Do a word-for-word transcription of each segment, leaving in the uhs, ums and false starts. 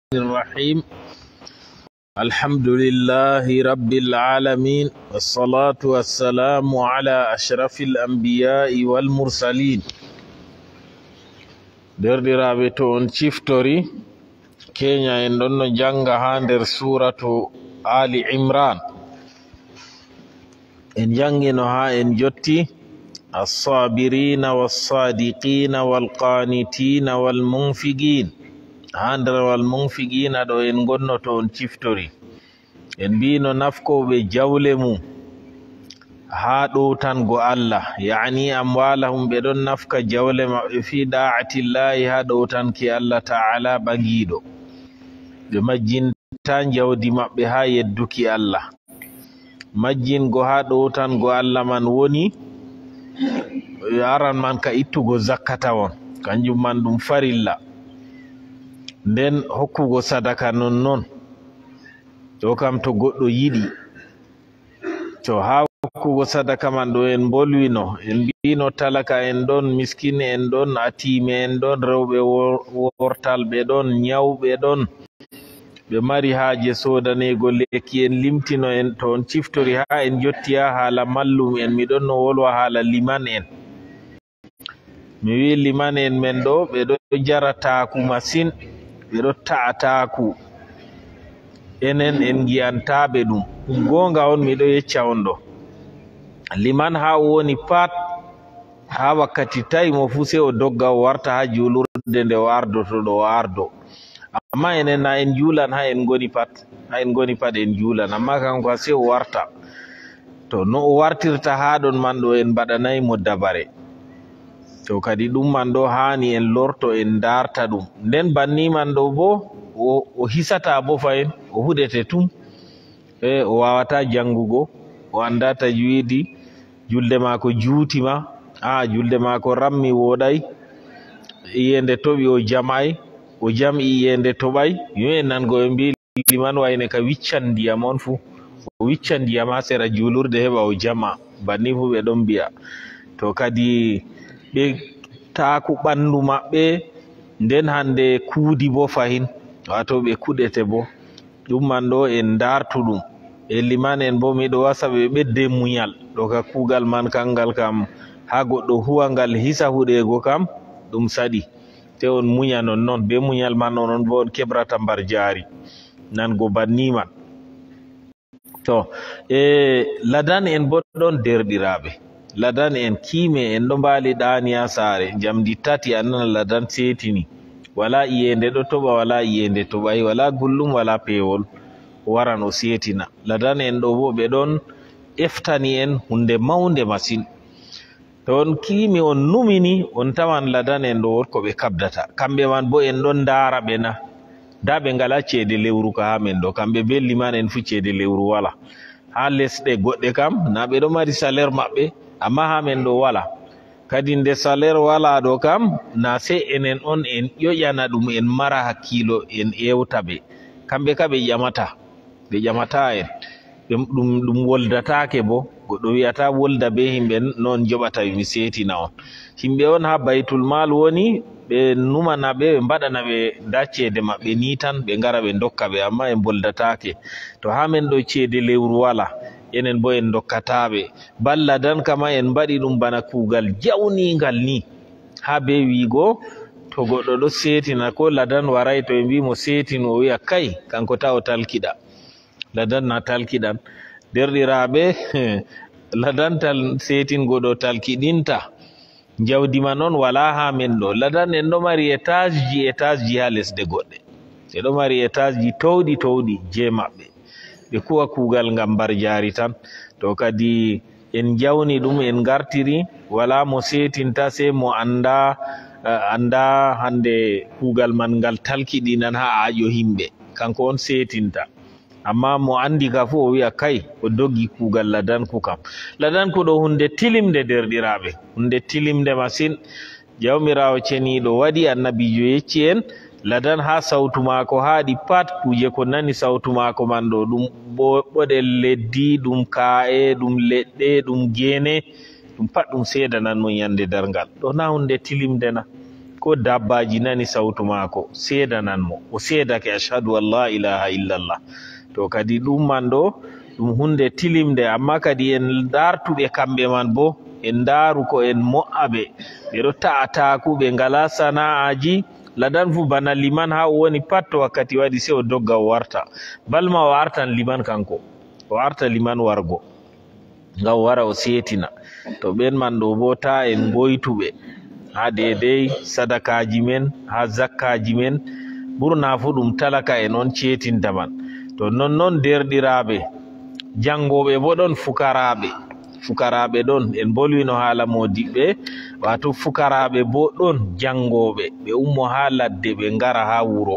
الرحيم. الحمد لله رب العالمين، والصلاة والسلام على أشرف الأنبياء والمرسلين. Derdiraaɓe to on ciftori Kenya en ɗon no janga ha nder suratu Ali Imran. En jangino ha en jotti as-sabirina was-sadiqina wal-qanitina wal-munfiqin. Ha nder wal-munfiqina ɗo en gonno to on ciftori en mbino nafkoɓe jawle mum ha ɗowtango Allah, yani amwalahum ɓe ɗon nafka jawle maɓɓe fi da'atillahi ha ɗowtanki Allah ta'ala ɓagiɗo. ɓe majjinta jawdi maɓɓe ha yedduki Allah. Majjingo ha ɗowtango Allah man woni aran man ka ittugo zakkata won, kanjum man ɗum farilla. Nden hokkugo sadaka non non to kam to goɗɗo yiɗi. To ha hokkugo sadaka man ɗo en bolwino en mbino talaka en ɗon, miskine en ɗon, atime en ɗon, rewɓe wortal ɓe ɗon, nyawɓe ɗon, ɓe mari haaje sodanego lekki. En limtino en to on ciftori ha en jotti ha haala mallum en. Miɗon no wolwa haala liman en. Mi wi liman en men ɗo ɓe ɗo jara taaku masin, ɓe ɗo ta'a taaku. Enen en giyantaɓe ɗum. Ɗum gonga on, miɗo yecca on ɗo. Liman ha woni pat ha wakkati tawi mo fu sei o dogga o warta ha julurde nde o ardoto ɗo o ardo. Amma enen na en juulan ha en goni pat, ha en goni pat en juulan, amma kanko sei o warta. To no o wartirta ha ɗon man ɗo en mbaɗanayi mo dabare. To kadi ɗum man ɗo hani en lorto en darta ɗum. Nden banni man ɗo bo o, o hisata bo fayin, o huɗete tum, e o wawata jangugo, o anda tajwidi, julde mako juutima, a julde mako rammi woɗay, iyende toɓi o jamay, o jam'i iyende toɓay. Yo en nango en mbi liman wayne ka wiccan ndiyam on fu, o wiccan ndiyam ha sera julurde heɓa o jama, banni fu ɓe ɗon mbiya. To kadi ɓe taaku ɓandu maɓɓe, nden hande kuudi bo fahin, wato ɓe kuɗete bo. Ɗum man ɗo en dartu ɗum. E liman en bo miɗo wasa ɓe ɓedde muñal. Ɗo ka kuugal man kangal kam ha goɗɗo huwa ngal hisa huɗego kam ɗum saɗi. Te on muña non non, be muñal man onon bo on kebrata mbar jaari nango banni man. To e ladan en bo ɗon derɗiraɓe. Ladan en kiime en ɗo mbali ɗani ha saare jamdi tati a nana ladan setini, wala iyende ɗo toɓa, wala iyende toɓai, wala gullum, wala pewol, waran o setina. Ladan en ɗo bo ɓe ɗon eftani en hunde maunde masin. To on kiimi on numini on tawan ladan en ɗo wot ko ɓe kabdata. Kamɓe man bo en ɗon dara ɓe na, da ɓe ngala ceede lewru ka ha men ɗo. Kamɓe be liman en fu ceede lewru wala. Ha lesɗe goɗɗe kam na ɓe ɗo mari salaire maɓɓe, amma ha men ɗo wala. Kadi nde salaire wala ɗo kam na sei enen on en ƴoƴana ɗum, en mara hakkilo en ewta ɓe. Kamɓe ka ɓe ƴamata, ɓe ƴamata en. Ɗum ɗum woldatake bo. Goɗɗo wiyata wolda be himɓe non joɓata mi setina on. Himɓe on ha baitul mal woni, ɓe numana ɓe, ɓe mbaɗana ɓe da ceede maɓɓe ni tan, ɓe ngara ɓe dokka ɓe, amma en boldatake. To ha men ɗo ceede lewru wala, enen bo en dokkataɓe. Balla dan kama en mbaɗi ɗum bana kuugal jawningal ni, ha be wiigo to goɗɗo ɗo setina ko ladan waray to e mbimo setin, o wiya kai kanko ta o talkiɗa. Ladan na talkiɗan. Derɗiraɓe ladan tal setingo ɗo talkiɗinta, jawdi man on wala ha men ɗo. Ladan en ɗo mari étage ji étage ji ha lesɗe goɗɗe, ɓe ɗo mari étage ji towɗi towɗi je maɓɓe, ɓe kuwa kuugal ngam mbar jaari tan. To kadi en jawni ɗum en gartiri, wala mo setinta sei mo anda uh, anda hande kuugal man ngal talkiɗinan ha aƴo himɓe, kanko on setinta. Amma mo andi ka fu o wiya kai o doggi kuugal ladanku kam. Ladanku ɗo hunde tilimde derɗiraɓe, hunde tilimde masin. Jawmirawo ceniɗo waɗi, annabijo yecci en, ladan ha sautu mako haɗi pat kuje ko nani sautu mako man ɗo, ɗum ɓoɗel leddi, ɗum ka'e, ɗum leɗɗe, ɗum gene, ɗum pat ɗum seedanan mo yande darngal. Ɗo na hunde tilimde na. ko dabbaji nani sautu mako sedananmo o sedake ashhadu an la ilaha illallah. To kadi ɗum man ɗo ɗum hunde tilimde, amma kadi en dartuɓe kamɓe man bo en daru ko en mo'aɓe ɓeɗo ta'a taku ɓe ngala sana'aji ladan fu bana liman ha woni pat to wakkati waɗi se o dogga o warta, balma o artan liman kanko o arta liman wargo ngam wara o setina. To ɓen man ɗo bo ta en goytuɓe ha dedei sadakaji men ha zakkaji men, ɓurna fu ɗum talaka en on cetinta man. To nonnon derɗiraɓe jangoɓe bo ɗon fukaraɓe fukaraɓe ɗon en bolwino haala modiɓɓe, wato fukaraɓe bo ɗon jangoɓe ɓe ummo ha ladde ɓe ngara ha wuro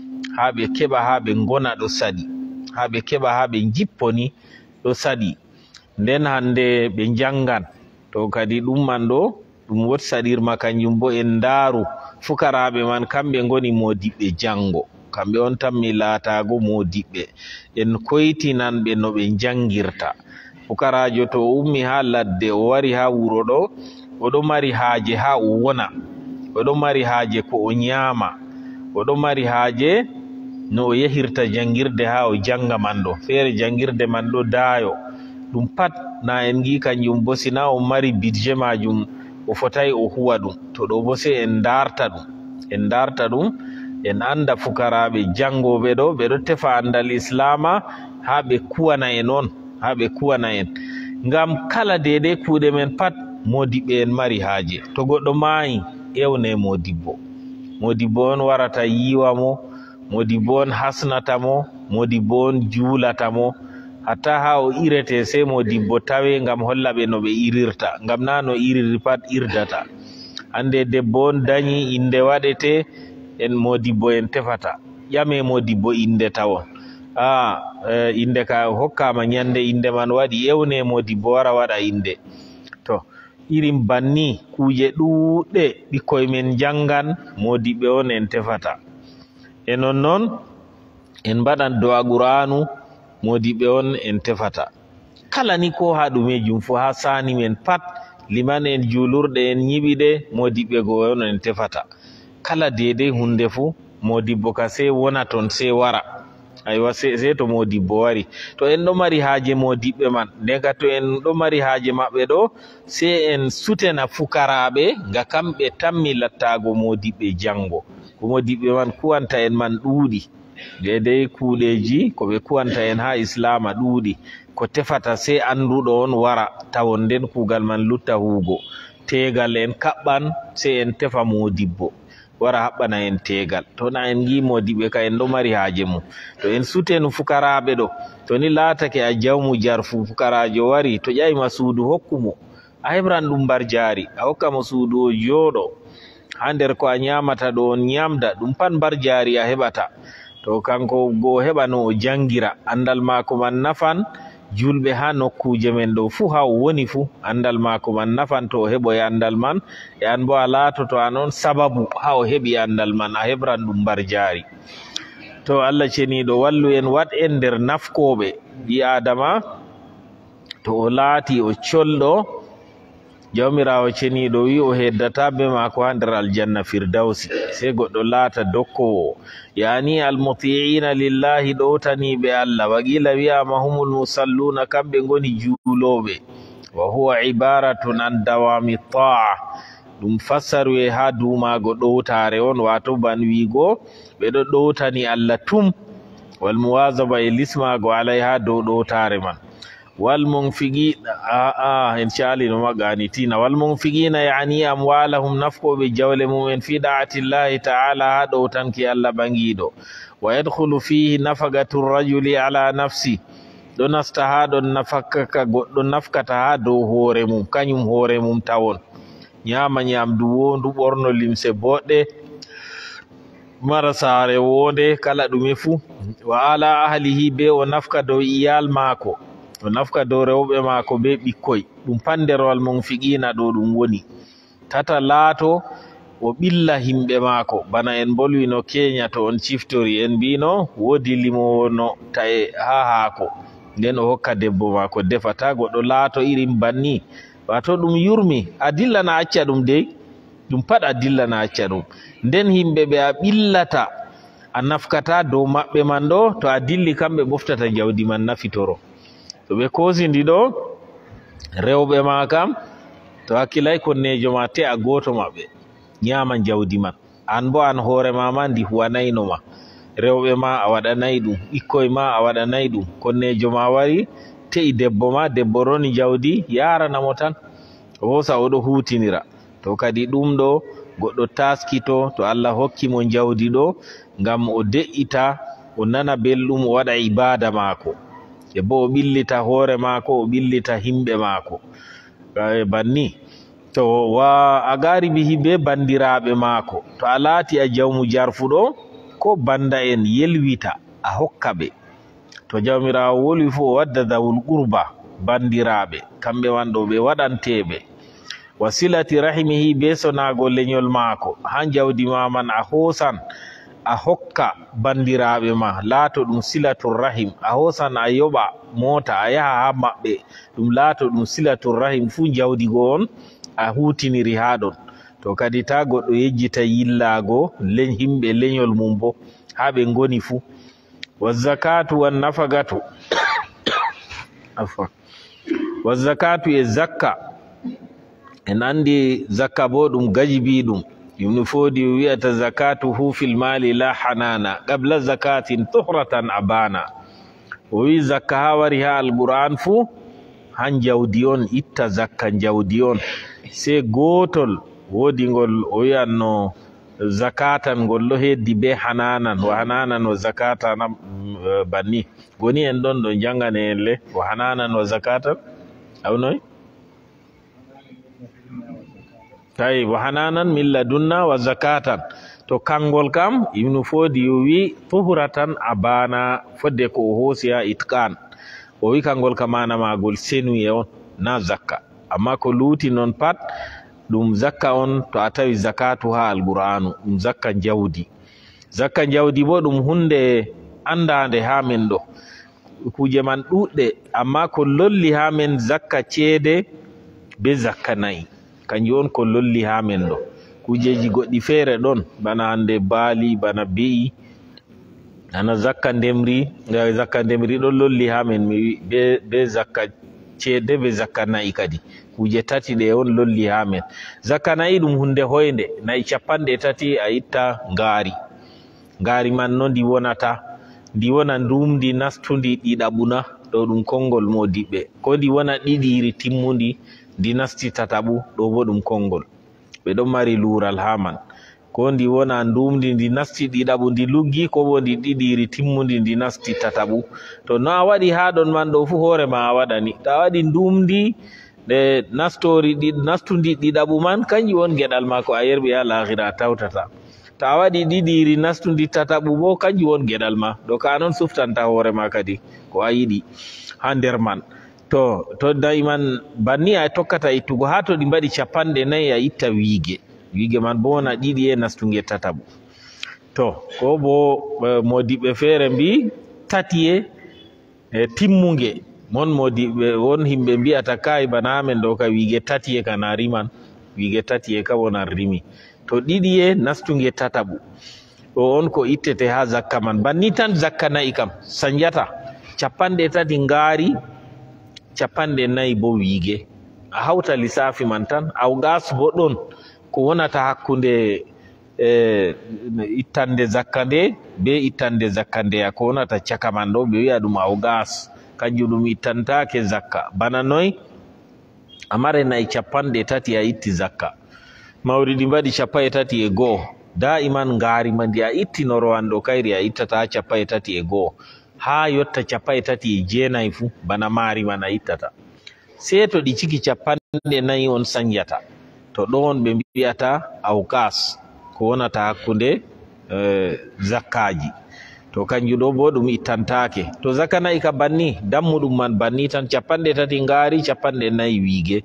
ha ɓe keɓa ha ɓe gona ɗo saɗi, ha ɓe keɓa ha ɓe jipponi ɗo saɗi, nden hande ɓe jangan. To kadi ɗum man ɗo ɗum wot saɗirma kanjum bo en daru fukaraɓe man kamɓe goni modiɓɓe jango, kamɓe on tan mi laatago modiɓɓe, en koytinanɓe no ɓe jangirta. Fukarajo to ummi ha ladde o wari ha wuro ɗo oɗo mari haaje ha o wona, oɗo mari haaje ko o nyama, oɗo mari haaje no o yahirta jangirde ha o janga man ɗo, feere jangirde man ɗo dayo, ɗum pat na en gi kanjum bo sina o mari budget majum o fotai o huwa ɗum. To ɗo bo se en darta ɗum en darta ɗum en anda fukaraɓe jangoɓe ɗo ɓeɗo tefa andal islama ha ɓe kuwana en on ha ɓe kuwana en, ngam kala dede kuuɗe men pat modiɓɓe en mari haaje. To goɗɗo maayi ewne modibbo, modibbo on warata yiwa mo, modibbo on hasnata mo, modibbo on juulata mo, hatta ha o irete se modibbo tawe ngam holla ɓe no ɓe irirta, ngam na no iriri pat irdata. Hande debbo on dañi inde waɗete en modibbo en tefata, ƴame modibbo inde tawon a e, inde ka hokkama nyande inde man waɗi ewne modibbo wara waɗa inde. To irin banni kuje ɗuɗɗe ɓikkoye men jangan modiɓɓe on en tefata. E nonnon en mbaɗan do'a qur'anu modiɓɓe on en tefata. Kala ni ko ha ɗumejum fu ha sani men pat liman en julurɗe en nyiɓiɗe modiɓɓe go on en tefata. Kala dede hunde fu modibbo ka se wona ton se wara, aywa se, se to modibbo wari. To en ɗo mari haaje modiɓɓe man, ndega to en ɗo mari haaje maɓɓe ɗo se en sutena fukaraɓe nga kamɓe tammi lattago modiɓɓe jango. Ko modiɓɓe man kuwanta en man ɗuuɗi, dedei kuuɗeji ko ɓe kuwanta en ha islama ɗuuɗi, ko tefata se anduɗo on wara tawon nden kuugal man lutta huugo. Tegal en kaɓɓan se en tefa modibbo wara haɓɓana en tegal. To na en gi modiɓɓe ka en ɗo mari haaje mum. To en sutenu fukaraɓe ɗo, to ni laatake a jawmu jarfu fukarajo wari to ƴayma suudu hokkumo, a heɓran ɗum mbar jaari, a hokkamo suudu o jooɗo ha nder ko a nyamata ɗo on nyamda, ɗum pat mbar jaari a heɓata. To kanko go heɓa no o jangira, andal mako man nafan julɓe ha nokkuje men ɗo fu ha o woni fu, andal mako man nafan to o heɓoy andal man, e an bo a laatoto an on sababu ha o heɓi andal man, a heɓran ɗum mbar jaari. To Allah ceniɗo wallu en wat en nder nafkoɓe ɓi adama, to o laati o colɗo jawmirawo ceniɗo wi o heddata be mako ha nder aljanna firdausi, se goɗɗo laata dokkowo, yani almuti'ina lillahi ɗowtaniɓe Allah. Waqila wiyama humul musalluna, kamɓe goni juuloɓe. Wa huwa ibaratun an dawami ta'a, ɗum fassaru e ha dumago ɗowtare on, wato ban wigo ɓeɗo ɗowtani Allah tum, wal muwazaba e lismago alayha dow ɗowtare man. wal munfiqina a a en calino magani tina wal munfiqina yani amwalahum nafqoɓe jawle mumen fi da'atillahi ta'ala ha ɗowtanki Allah ɓangiɗo. Wa yadkhulu fihi nafaqatu rajuli ala nafsi, ɗo nasta ha ɗon nafaka goɗɗo nafkata ha dow hoore mum, kañum hoore mum tawon, nyama nyamdu wondu, ɓorno limse boɗɗe, mara saare wonde, kala ɗume fu. Wa ala ahlihi, be o nafka dow iyal mako, o nafka dow rewɓe mako be ɓikkoy, ɗum panderwal munfiqina ɗo ɗum woni. Tata laato o ɓilla himɓe mako, bana en bolwino Kenya to on ciftori en mbino wodi limowo no tae ha haako, nden o hokka debbo mako defata. Goɗɗo laato irin banni, wato ɗum yurmi, a dillana acca ɗum dey, ɗum pat a dillana acca ɗum. Nden himɓe ɓe a ɓillata a nafkata dow maɓɓe man ɗo, to a dilli kamɓe ɓoftata jawdi man nafitoro. To ɓe kosidi ɗo rewɓe ma kam to hakkilay konnejo ma te a goto maɓɓe ñaman jawdi man, an bo an hoore ma ma ndi huwanayno ma, rewɓe ma a waɗanayi ɗum, ɓikkoye ma a waɗanayi ɗum. Konnejo ma wari te'i debbo ma, debbo roni jawdi yaranamo tan o hosa oɗo hutinira. To kadi ɗum ɗo goɗɗo taskito to Allah hokki mo jawdi ɗo ngam o de'ita o nana belɗum o waɗa ibada maako, e bo o ɓillita hoore maako, o ɓillita himɓe maako banni. To wa a gari bihi be bandiraɓe maako, to a laati a jawmu jarfuɗo ko banda en yelwita a hokka ɓe. To jawmirawo wolwi fu o wadda dawul qurba, bandiraɓe kamɓe wan ɗo ɓe waɗanteɓe. Wasilati rahimihi be sonago leñol maako, ha jawdi ma man a hosan a hokka bandiraɓe ma, laato ɗum silatul rahim. A hosan a yoɓa mota a yaha ha maɓɓe, ɗum laato ɗum silatul rahim, fu jawdi go on a hutiniri ha ɗon. To kadi ta goɗɗo yejjita yillago len himɓe leñol mum bo ha ɓe ngoni fu. Wa zakatu wan nafagatu afwa wa zakatu e zakka, en andi zakka bo ɗum gajibi ɗum. Ibnu Fodi wiyata zakatuhu fil mali la hanana qabla zakatin tuhratan abana. O wi zakka ha wari ha alquran fu han jawdi on, itta zakka jawdi on. Se gotol wodi ngol o wiyanno zakatan ngol ɗo heddi be hananan, wa hananan wa zakatan uh, banni goni en ɗon ɗo jangane en le wa hananan wa zakatan awnoy tawi wa hananan min ladunna wa zakatan. To kangol kam Ibnu Fodi wi tuhratan abana, fodde ko o hoosi ha itqan, o wi kangol ka mana magol senuye on na zakka, amma ko luuti non pat ɗum zakka on. To a tawi zakatu ha alqur'anu ɗum zakka jawdi. Zakka jawdi bo ɗum hunde andande ha men ɗo, kuje man ɗuɗɗe, amma ko lolli ha men zakka ceede be zakka nayi, kanjum on ko lolli ha men ɗo. Kujeji goɗɗi feere ɗon bana hande baali, bana be'i, ana zakka ndemri, zakka ndemri ɗon lolli ha men be, be zakka ceede be zakka nayi kadi. Kuje tati ɗe on lolli ha men. Zakka nayi ɗum hunde hoynde, nayi capanɗe tati a itta ngaari. Ngaari man no ndi wonata, ndi wona ndumdi nastundi ɗiɗaɓuna, ɗo ɗum konngol modiɓɓe, ko ndi wona ɗiɗiri timmundi ndi nasti tataɓu, ɗo bo ɗum konngol. Ɓe ɗon mari luural ha man. Ko ndi wona ndumdi ndi nasti ɗiɗaɓu ndi luggi, ko bo ndi ɗiɗiri timmundi ndi nasti tataɓu. To no a waɗi ha ɗon man ɗo fu hoore ma a waɗani. To a waɗi ndumdi de nastori nastundi ɗiɗaɓu man, kanjum on geɗal ma ko a yerɓi ha lahira a tawtata. To a waɗi ɗiɗiri nastundi tataɓu bo kanjum on geɗal ma, ɗo ka non suftanta hoore ma kadi ko a yiɗi ha nder man. To to dayi man banni a tokkata ittugo ha to ɗi mbaɗi capanɗe nayi a itta wiige. Wiige man bo wona ɗiɗi e nastunge tataɓu. To ko bo modiɓɓe feere mbi tati e timmunge, mon modiɓɓe won himɓe mbiyata kai bana men ɗo ka wiige tati e kana riman, wiige tati e ka wona rimi. To ɗiɗi e nastunge tataɓu ɗo on ko ittete ha zakka man. Banni tan zakka nayi kam sanjata capanɗe tati ngaari, capanɗe nayi bo wiige. A hawta lissafi man tan. Awgas bo ɗon ko wonata hakkunde e ittande zakka nde be ittande zakka ndeya, ko wonata caka man ɗo ɓe wiya ɗum awgas, kanjum ɗum ittantake zakka. Bana noy a mare nayi capanɗe tati a itti zakka, mawriɗi mbaɗi capa e tati e go'o, da iman ngaari ma ndi a ittinoro an ɗo kayri a ittata capa e tati e go'o ha yotta capa e tati e jeenayi fu, bana maari man a ittata. Se to ɗi ciki capanɗe nayi on sanjata, to ɗon ɓe mbiyata awgas, ko wonata hakkunde zakkaji. To kanjum ɗo bo ɗum ittantake. To zakka nayi ka banni dammuɗum man banni tan, capanɗe tati ngaari, capanɗe nayi wiige.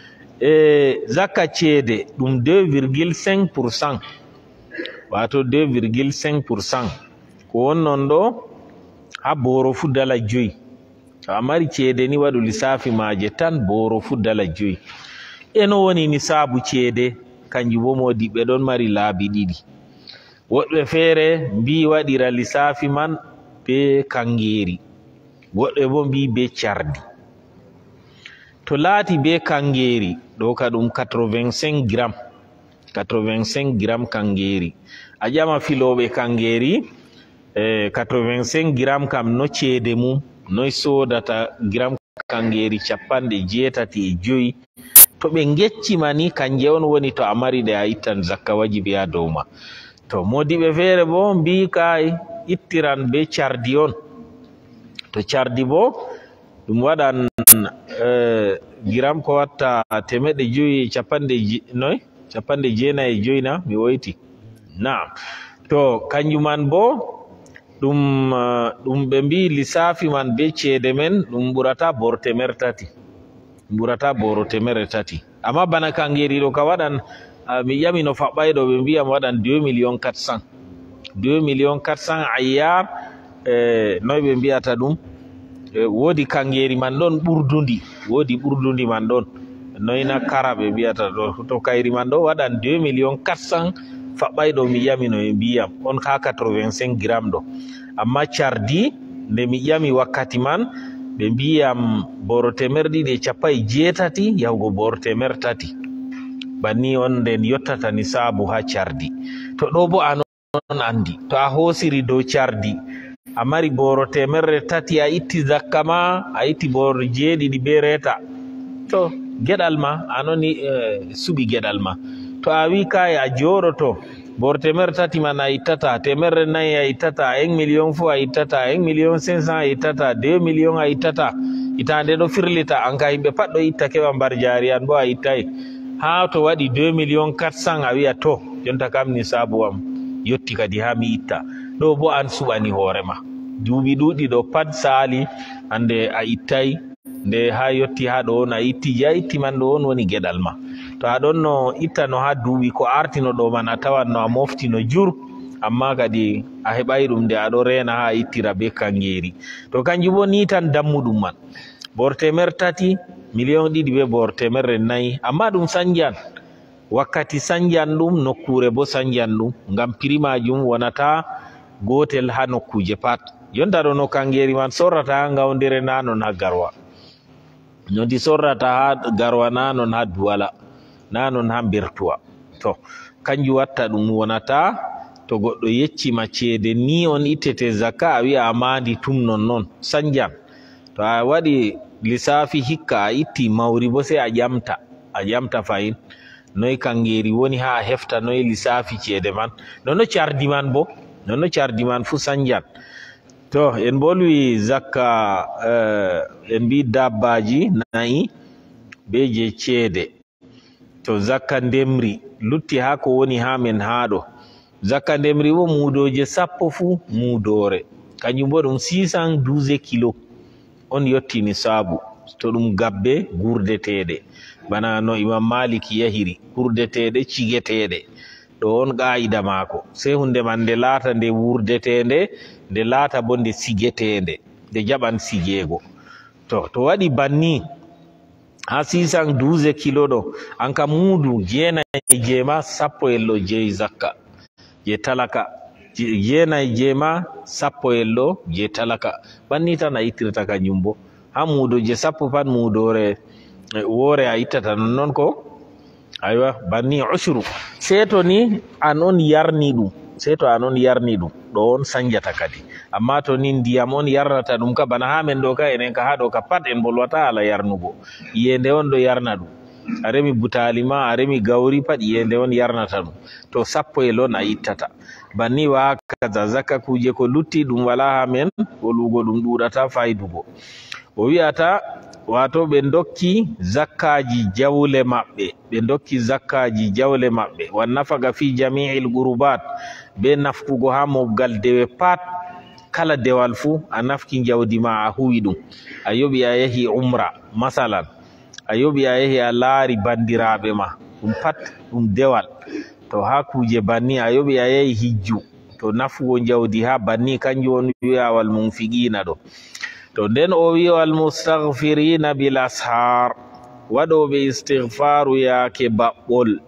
E zakka ceede ɗum deux virgule cinq pourcent, wato deux virgule cinq pourcent ko wonnon ɗo ha boro fu dala joyi. To a mari ceede ni waɗu lissafi maje tan, boro fu dala joyi. Eno woni nisabu ceede kanjum bo modiɓɓe ɗon mari laabi ɗiɗi. Woɓɓe feere mbi waɗira lissafi man be kangeri, woɓɓe bo mbi be cardi. To laati be kangeri ɗo ka ɗum quatre-vingt-cinq gram quatre-vingt-cinq gram kangeri. A ƴama filoɓe kangeri eh, quatre-vingt-cinq gram kam no ceede mum noy sodata gram kangeri capanɗe jeetati e joyi. To ɓe geccima ni kanje on woni to a mari ɗe a ittan zakka wajibi ha dow ma. To modiɓe feere bo mbi kay ittiran be cardi on. To cardi bo ɗum waɗan eh, gram ko watta temeɗe joyi capanɗe noy capanɗe jeenayi e joyi na mi woyti. Naam. To kanjum man bo ɗum ɗum ɓe mbi lissafi man be ceede men ɗum ɓurata boro temere tati ɓurata boro temere tati. Amma bana kangeri ɗo ka waɗan mi ƴami no faɓɓay ɗo ɓe mbiyam waɗan deux millions quatre cent deux millions quatre cent ayyar. eh, noy ɓe mbiyata ɗum eh, woodi kangeri man ɗon ɓurdundi woodi ɓurdundi man ɗon noyna kara ɓe mbiyata ɗo. To kayri man ɗo waɗan deux millions quatre cent faɓɓay ɗo mi ƴami no ɓe mbiyam on ha quatre-vingt-cinq gram ɗo. Amma cardi nde mi ƴami wakkati man ɓe mbiyam boro temer ɗiɗi e capayi jeetati yahugo boro temer tati. Banni on nden yottata ni saabu ha cardi. To ɗo bo anon andi to a hoosiri dow cardi a mari boro temerre tati a itti zakka ma a itti boro jeeɗiɗi be reeta, to geɗal ma anoni eh, suɓi geɗal ma. To a wi kay a jooɗoto boro temer tati man a ittata, temerre nayi a ittata, un million fu a ittata, un million cinq cent a ittata, deux millions a ittata, itande ɗo firlita an ka yimɓe pat ɗo itta keɓa mbar jaari an bo a ittay. Ha to waɗi deux millions quatre cent a wiya to jonta kam ni saabu am yotti kadi ha mi itta. Ɗo bo an suɓani hoorema duuɓi ɗuɗi ɗo pat saali hande a ittay, nde ha yotti ha ɗo on a itti a itti man ɗo on woni geɗal ma. To aɗon no itta no ha duuɓi ko artino ɗo man a tawan no a mofti no jur, amma kadi a heɓay ɗum nde aɗo reena ha a ittira be kangeri. To kanjum bo ni tan dammuɗum man boro temer tati million ɗiɗi be boro temerre nayi, amma ɗum sanjan wakkati sanjan ɗum nokkure bo sanjan ɗum ngam prix majum wonata gotel ha nokkuje pat. Jonta ɗo no kangeri man sorrata ha ngawdere na non ha garwa, nodi sorrata ha garwa na non ha duwala na non ha bertuwa. To kanjum watta ɗum wonata to goɗɗo yeccima ceede ni on ittete zakka a wi'a a mandi tum non non sanjan. To a waɗi lissafi hikka a itti mawri bo sai a ƴamta a ƴamta fayin noy kangeri woni ha a hefta noy lissafi ceede man. Nono cardi man bo nono cardi man fu sanjan. To en bolwi zakka uh, en mbi dabbaji nayi be je ceede. To zakka ndemri lutti ha ko woni ha men haɗo. Zakka ndemri bo muudoje sappo fu muudore kanjum bo ɗum six cent douze kilo on yottini saabu. To ɗum gabbe gurdeteɗe bana no Imam Malik yahiri gurdeteɗe cigeteɗe ɗo on ƙa'ida maako. Sei hunde man nde laata nde wurdetende nde laata bo nde sigetende nde jaɓan sigego. To to waɗi banni ha six cent douze kilo ɗo an ka muudu jeenayi jeema sappo ello jeyi zakka je talaka, jeenayi jeema sappo ello je talaka. Banni tan a ittirta kanjum bo ha muudoje sappo pat muudore woore a ittata nonnon ko aywa banni ushru. Sei to ni an on yarni ɗum sei to an on yarni ɗum ɗo on sanjata kadi. Amma to ni ndiyam on yarnata ɗum ka bana ha men ɗo ka enen ka ha ɗo ka pat en bolwata ala yarnugo, iyende on ɗo yarna ɗum. A remi butali ma a remi gawri pat iyende on yarnata ɗum. To sappo e lon a ittata banni wa kaza zakka kuje ko lutti ɗum wala ha men wolugo ɗum ɗuɗata faydugo. O wi'ata wato ɓe dokki zakkaji jawle maɓɓe ɓe dokki zakkaji jawle maɓɓe wan nafaga fi jami'il gurubat be nafkugo ha mobgal dewe pat. Kala dewal fu a nafki jawdi ma a huwi ɗum, a yoɓi a yahi umra masalan, a yoɓi a yahi a laari bandiraɓe ma ɗum pat ɗum dewal. To ha kuje banni a yoɓi a yahi hijju to nafgo jawdi ha banni kanjum on wi'a wal munfiqina ɗo. To nden o wi wal mustaghfirina bil ashar waɗoɓe istighfaru yaake baɓɓol.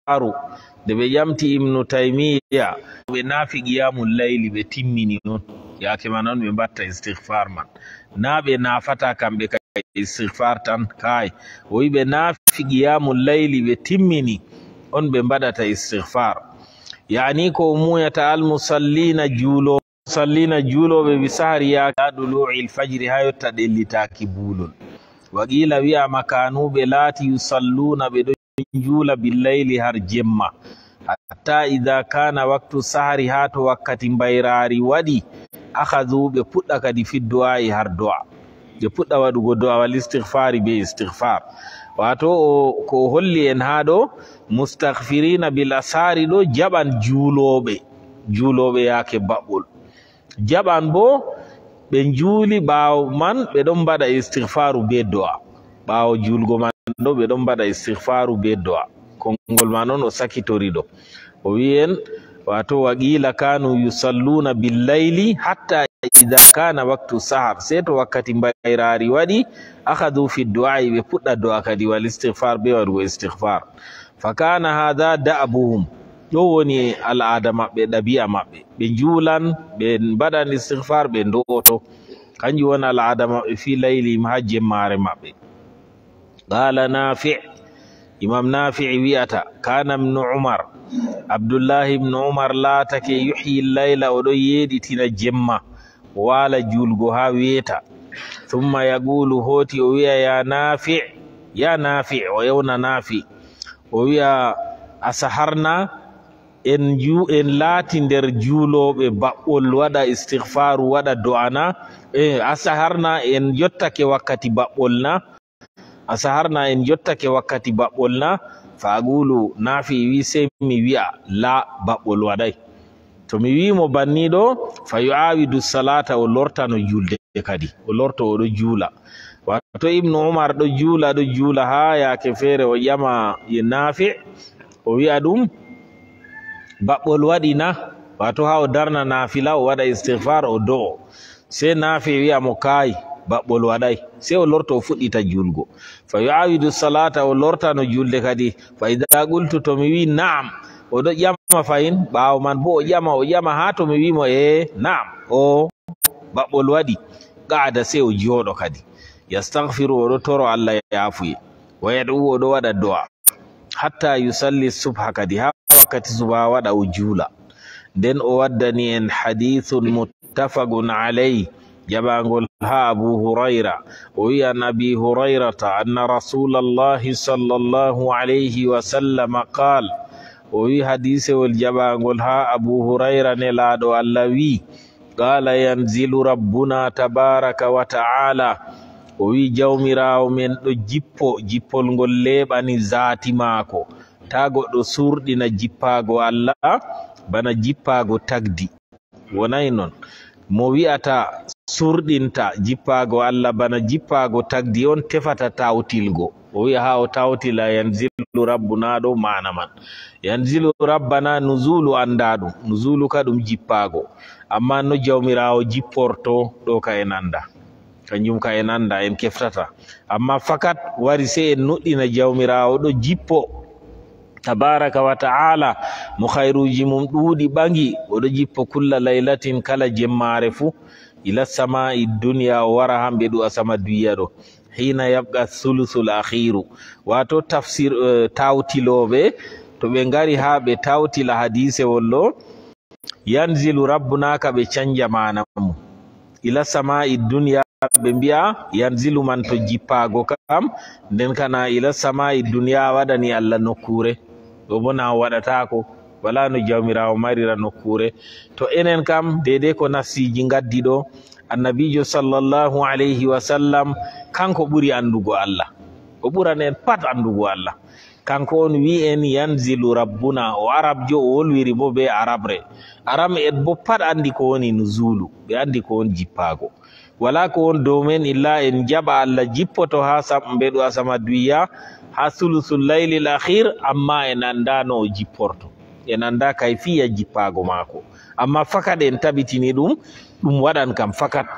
istighfaru de ɓe ƴamti ibnu taymiya ɓe naafi qiyamul layli ɓe timmini noon yaake ma noon ɓe mbatta istighfar man na ɓe naafata kamɓe ka istighfar tan kay o wi ɓe naafi qiyamul layli ɓe timmini on ɓe mbaɗata istighfar yani ko muyata almusallina juulo musallina juuloɓe ɓe sahari yaaka dulu'il fajri ha yotta ɗellitaki buulol wa qila wiyama kanuɓe laati yusalluna ɓe ɗo juula billayli har jemma hatta ida kana waktu sahari ha to wakkati mbayrari waɗi akhadhu ɓe puɗɗa kadi fi du'a'i har du'a ɓe puɗɗa waɗugo du'a wal istighfari be istighfar wato ko holli en ha ɗo mustaghfirina bil asari ɗo jaɓan juuloɓe juuloɓe yaake baɓɓol jaɓan bo ɓe juuli ɓaawo man ɓe ɗon mbaɗa istighfaru be du'a ɓaawo julgo man ɗo ɓe ɗon mbaɗa istighfaru be du'a konngol ma noon o sakitori ɗo o wi'en wato waqila kanu yusalluna billayli hatta ida kana waktu sahar sey to wakkati mbayrari waɗi akhadhu fi du'ai ɓe puɗɗa du'a kadi wal istighfar be waɗugo istighfar fa kana hadha da'buhum ɗo woni al'ada maɓɓe ɗabi'a maɓɓe ɓe juulan ɓe mbaɗan istighfar ɓe ndo'oto kanjum woni al'ada maɓɓe fi layli ha jemmare maɓɓe qala nafi' imam nafi' wi'ata kana ibnu umar abdullahi ibnu umar laatake yuhyi layla oɗo yeɗitina jemma wala julgo ha weeta thumma yaqulu hoti o wi'a ya nafi' ya nafi' o yewna nafi' o wi'a asaharna en ju en laati nder juuloɓe baɓɓol waɗa istighfaru waɗa du'ana e asaharna en jottake wakkati baɓɓol na asaharna en jottake wakkati baɓɓol na fa aqulu nafi wi sey mi wi'a la baɓɓol waɗay to mi wimo banni ɗo fa yu'awidu salata o lortano julde kadi o lorto oɗo juula wato ibnu umar ɗo juula ɗo juula ha yaake feere o ƴama ye nafi o wi'a ɗum baɓɓol waɗi na wato ha o darna nafila o waɗa istighfar o do'o sey nafi wi'a mo kayi baɓɓol waɗay sey o lorto o fuɗɗita julgo fa yu'awidu salata o lortano julde kadi fa ida qultu to mi wi na'am oɗo ƴama fayin ɓaawo man bo o ƴama o ƴama ha to mi wimo e na'am o baɓɓol waɗi qa'ada sey o jooɗo kadi yastaghfiru oɗo toro Allah yaafuye wa yad'u oɗo waɗa du'a hatta yusalli subha kadi ha wakkati suba waɗa o juula nden o waddani en hadithun muttafaqun alayhi jaɓangol ha abu hurayra o wi an abi hurayrata anna rasulallahi sallallahu alayhi wa sallam qala o wi hadisewol jaɓangol ha abu hurayra nelaɗo Allah wi qala yanzilu rabbuna tabaraka wa ta'ala o wi jawmirawo men ɗo jippo jippol ngol leɓani zati maako ta goɗɗo surɗina jippago Allah bana jippago tagdi wonay non mo wi'ata surɗinta jippago Allah bana jippago tagdi on tefata tawtilgo o wi'a ha o tawtila yanzilu rabbuna ɗo mana man yanzilu rabbana nuzulu anda ɗum nuzulu ka ɗum jippago amma no jawmirawo jipporto ɗo ka en anda kanjum ka en anda en keftata amma fakat wari sey en nuɗɗina jawmirawo ɗo jippo tabaraka wa ta'ala mo khairuji mum ɗuuɗi ɓangi oɗo jippo kulla laylatin kala jemmare fu ila sama'i dunya o wara hamɓe ɗu asama duya ɗo hina yabqa thuluthul akhiru wato tafsir uh, tawtiloɓe to ɓe ngari ha ɓe tawtila hadisewol ɗo yanzilu rabbuna ka ɓe canja mana mum ila sama'i dunya ɓe mbiya yanzilu man to jippago kam nden kana ila sama'i dunya waɗani Allah nokkure ɗo bo na waɗatako wala no jawmirawo marira nokkure to enen kam dede ko nafsiji gaddi ɗo annabijo sallallahu alayhi wa sallam kanko ɓuri andugo Allah o ɓuran en pat andugo Allah kanko on wi en yanzilu rabbuna o arabjo o wolwiri bo be arabre aram en bo pat andi ko woni nuzulu ɓe andi ko won jippago wala ko won dow men illa en jaɓa Allah jippoto ha mbeɗu asama duya ha sulusul laylil akhir amma en anda no o jipporto en anda kayfiya jippago maako amma fakat en tabitini ɗum ɗum waɗan kam fakat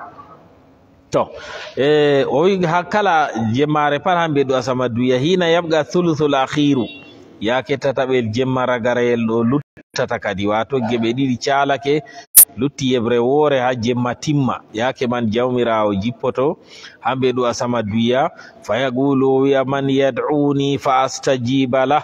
to e o wi ha kala jemmare pat ha mbeɗu asama duya hina yabga thuluthul akhiru yake tataɓel jemma ragarayel ɗo luttata kadi wato geɓe ɗiɗi calake lutti yebre woore ha jemma timma yake man jawmirawo jippoto hamɓe ɗo asama duya fa yaqulu wiya man yad'uni fa astajiba lah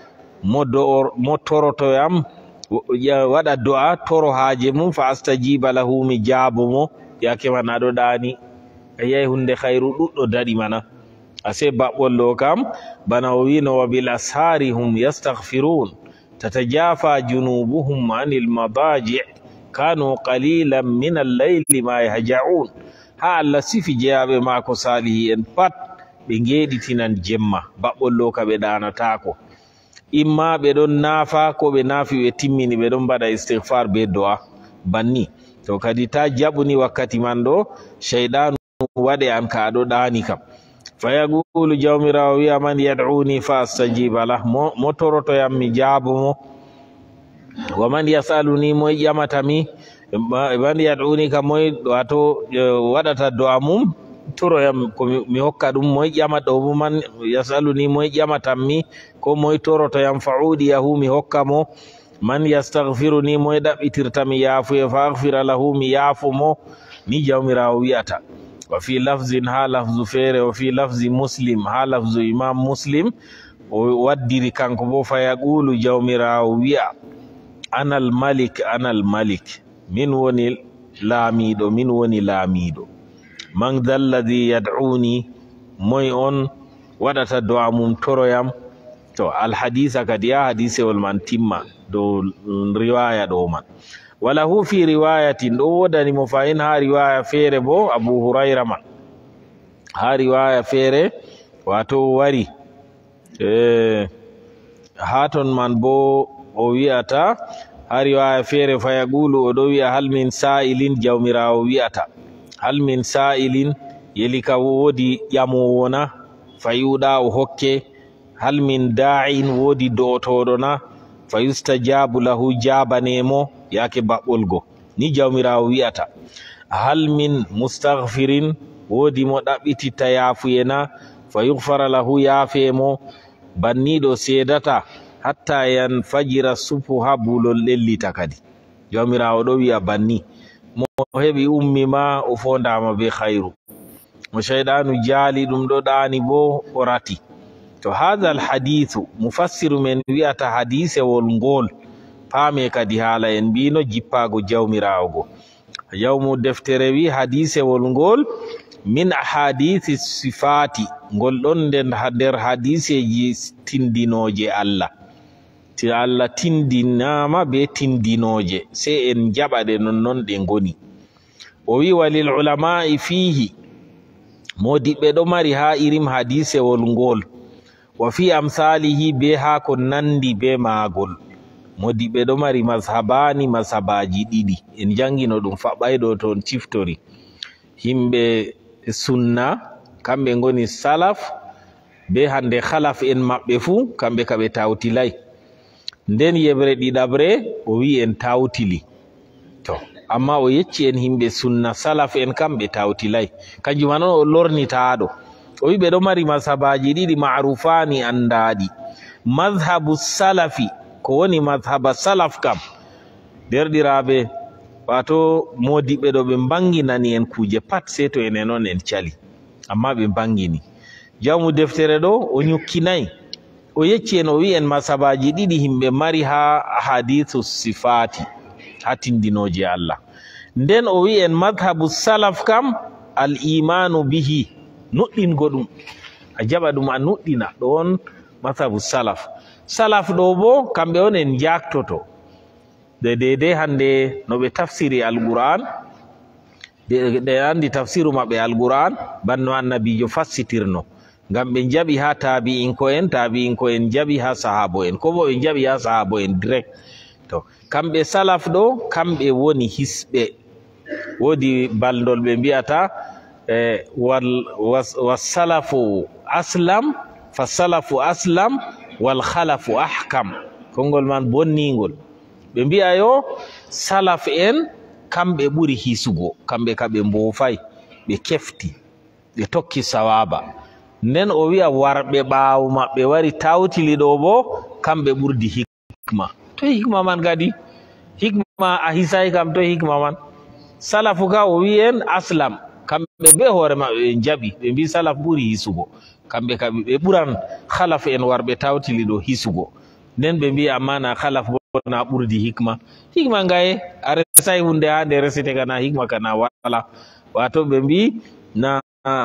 mo torotoyam waɗa do'a toro haaje mum fa astajiba lahu mi jaabo mo yake man aɗo ɗani a yahi hunde hayru ɗuɗɗo daɗi mana ase baɓɓol ɗo kam bana o wino wa bil ashari hum yastaghfirun tatajafa junubuhum anil madaji kanu qalilan min al-layli ma yahja'un ha Allah sifi jeyaɓe mako salihi en pat ɓe ngeɗitinan jemma baɓɓol ɗo ka ɓe ɗanatako imma ɓe ɗon naafa ko ɓe naafi ɓe timmini ɓe ɗon mbaɗa istighfar be do'a banni to kadi ta jaɓuni wakkati man ɗo sheydanu waɗe an ka aɗo ɗani kam fa yaqulu jawmirawo wiya man yad'uni fa astajiba lah mo torotoyam mi jaabo mo wa man yasaluni moye ƴamatami man yad'uni kam moye wato waɗata do'a mum toroyam ko mi hokka ɗum moye ƴamata o man yasaluni moye ƴamatanmi ko moye torotoyam fa uɗiyahu mi hokka mo man yastaghfiruni moye ɗaɓɓitirtami yaafuye fa aghfira lahu mi yaafo mo ni jawmirawo wiyata wa fi lafzin ha lafzu feere wa fi lafzi muslim ha lafzu imam muslim o waddiri kanko bo fa yaqulu jawmirawo wiya anal malik anal malik min woni laamiɗo min woni laamiɗo man dha alladhi yad'uni moy on waɗata do'a mum toroyam to alhadisa kadi ya hadisewol man timma dow riwaya ɗo man walahu fi riwayatin ɗo wodani mo fayin ha riwaya feere bo abu hurayra man ha riwaya feere wato wari e ha ton man bo o wi'ata ha riwaya feere fa yaqulu o ɗo wi'a hal min sa'ilin jawmirawo wi'ata hal min sa'ilin yeli ka wodi ƴamowo na fa yuɗa o hokke hal min da'in wodi do'otoɗo na fa yustajabu lahu jabanemo yake baɓɓolgo ni jawmirawo wi'ata hal min mustaghfirin wodi mo ɗaɓɓititta yaafuyena fa yughfara lahu yaafemo banniɗo seedata hatta yan fajira sufu ha bulol ɗellita kadi jawmirawo ɗo wi'a banni mo heɓi ummi ma o fondama be khayru mo sheydanu jaali ɗum ɗo ɗani bo o rati to hadha al hadithu mufassiru men wi'ata hadisewol ngol paame kadi haala en mbino jippago jawmirawo go yawmu deftere wi hadisewol ngol min ahadithi sifati ngol ɗon nder hadiseji tindinoje Allah ti Allah tindinama be tindinoje se en jaɓaɗe nonnon ɗe ngoni o wi walil ulama'i fihi modiɓɓe ɗo mari ha irim hadisewol ngol wa fi amsalihi be ha ko nandi be maagol modiɓɓe ɗo mari mazhabani mazhabaji ɗiɗi en jangino ɗum faɓɓayɗo toon ciftori himɓe sunna kamɓe ngoni salaf be hande khalaf en maɓɓe fuu kamɓe kaɓe tawtilay nden yebre ɗiɗaɓre o wi en tawtili to amma o yecci en himɓe sunna salaf en kamɓe tawtilay kanjum man on o lornitaɗo o wi ɓe ɗo mari mazhabaji ɗiɗi ma'rufani andaɗi mazhabu salafi ko woni mazhaba salaf kam derɗiraɓe wato modiɓɓe ɗo ɓe banginani en kuje pat se to enen on en cali amma ɓe bangini jawmu deftere ɗo o ñukkinayi o yecci en o wi en mazhabaji ɗiɗi himɓe mari ha hadithu sifati ha tindinoje Allah nden o wi en mazhabu salaf kam al imanu bihi nuɗɗingo ɗum a jaɓa ɗum a nuɗɗina ɗo on mazhabu salaf salaf ɗo bo kamɓe on en jaktoto de dede hande no ɓe tafsiri alquran ɗe andi tafsiru maɓɓe alquran banno annabijo fassitirno ngam ɓe jaɓi ha tabi'inko en tabi'inko en jaɓi ha sahabo en ko bo ɓe jaɓi ha sahabo en direct to kamɓe salaf ɗo kamɓe woni hisɓe wodi baldol ɓe mbiyata e wassalafu aslam fa salafu aslam wal khalafu ahkam kongol man bonningol ɓe mbiya yo salaf en kamɓe ɓuri hisugo kamɓe kaɓe mbofay ɓe kefti ɓe tokki sawaba nden o wi'a warɓe ɓaawo maɓɓe wari tawtili ɗo bo kamɓe ɓurdi hikma. To hikma man gadi hikma a hisay kam to hikma man salafu ka o wi en aslam kamɓe be hoore maɓɓe ɓe jaɓi ɓe mbi salaf ɓuri hisugo kamɓe kaɓe ɓe ɓuran halaf en warɓe tawtili ɗo hisugo nden ɓe mbi amma na halaf bo na ɓurdi hikma hikma ngaye a resay hunde ha nde resete kana hikma kana wala wato ɓe mbi na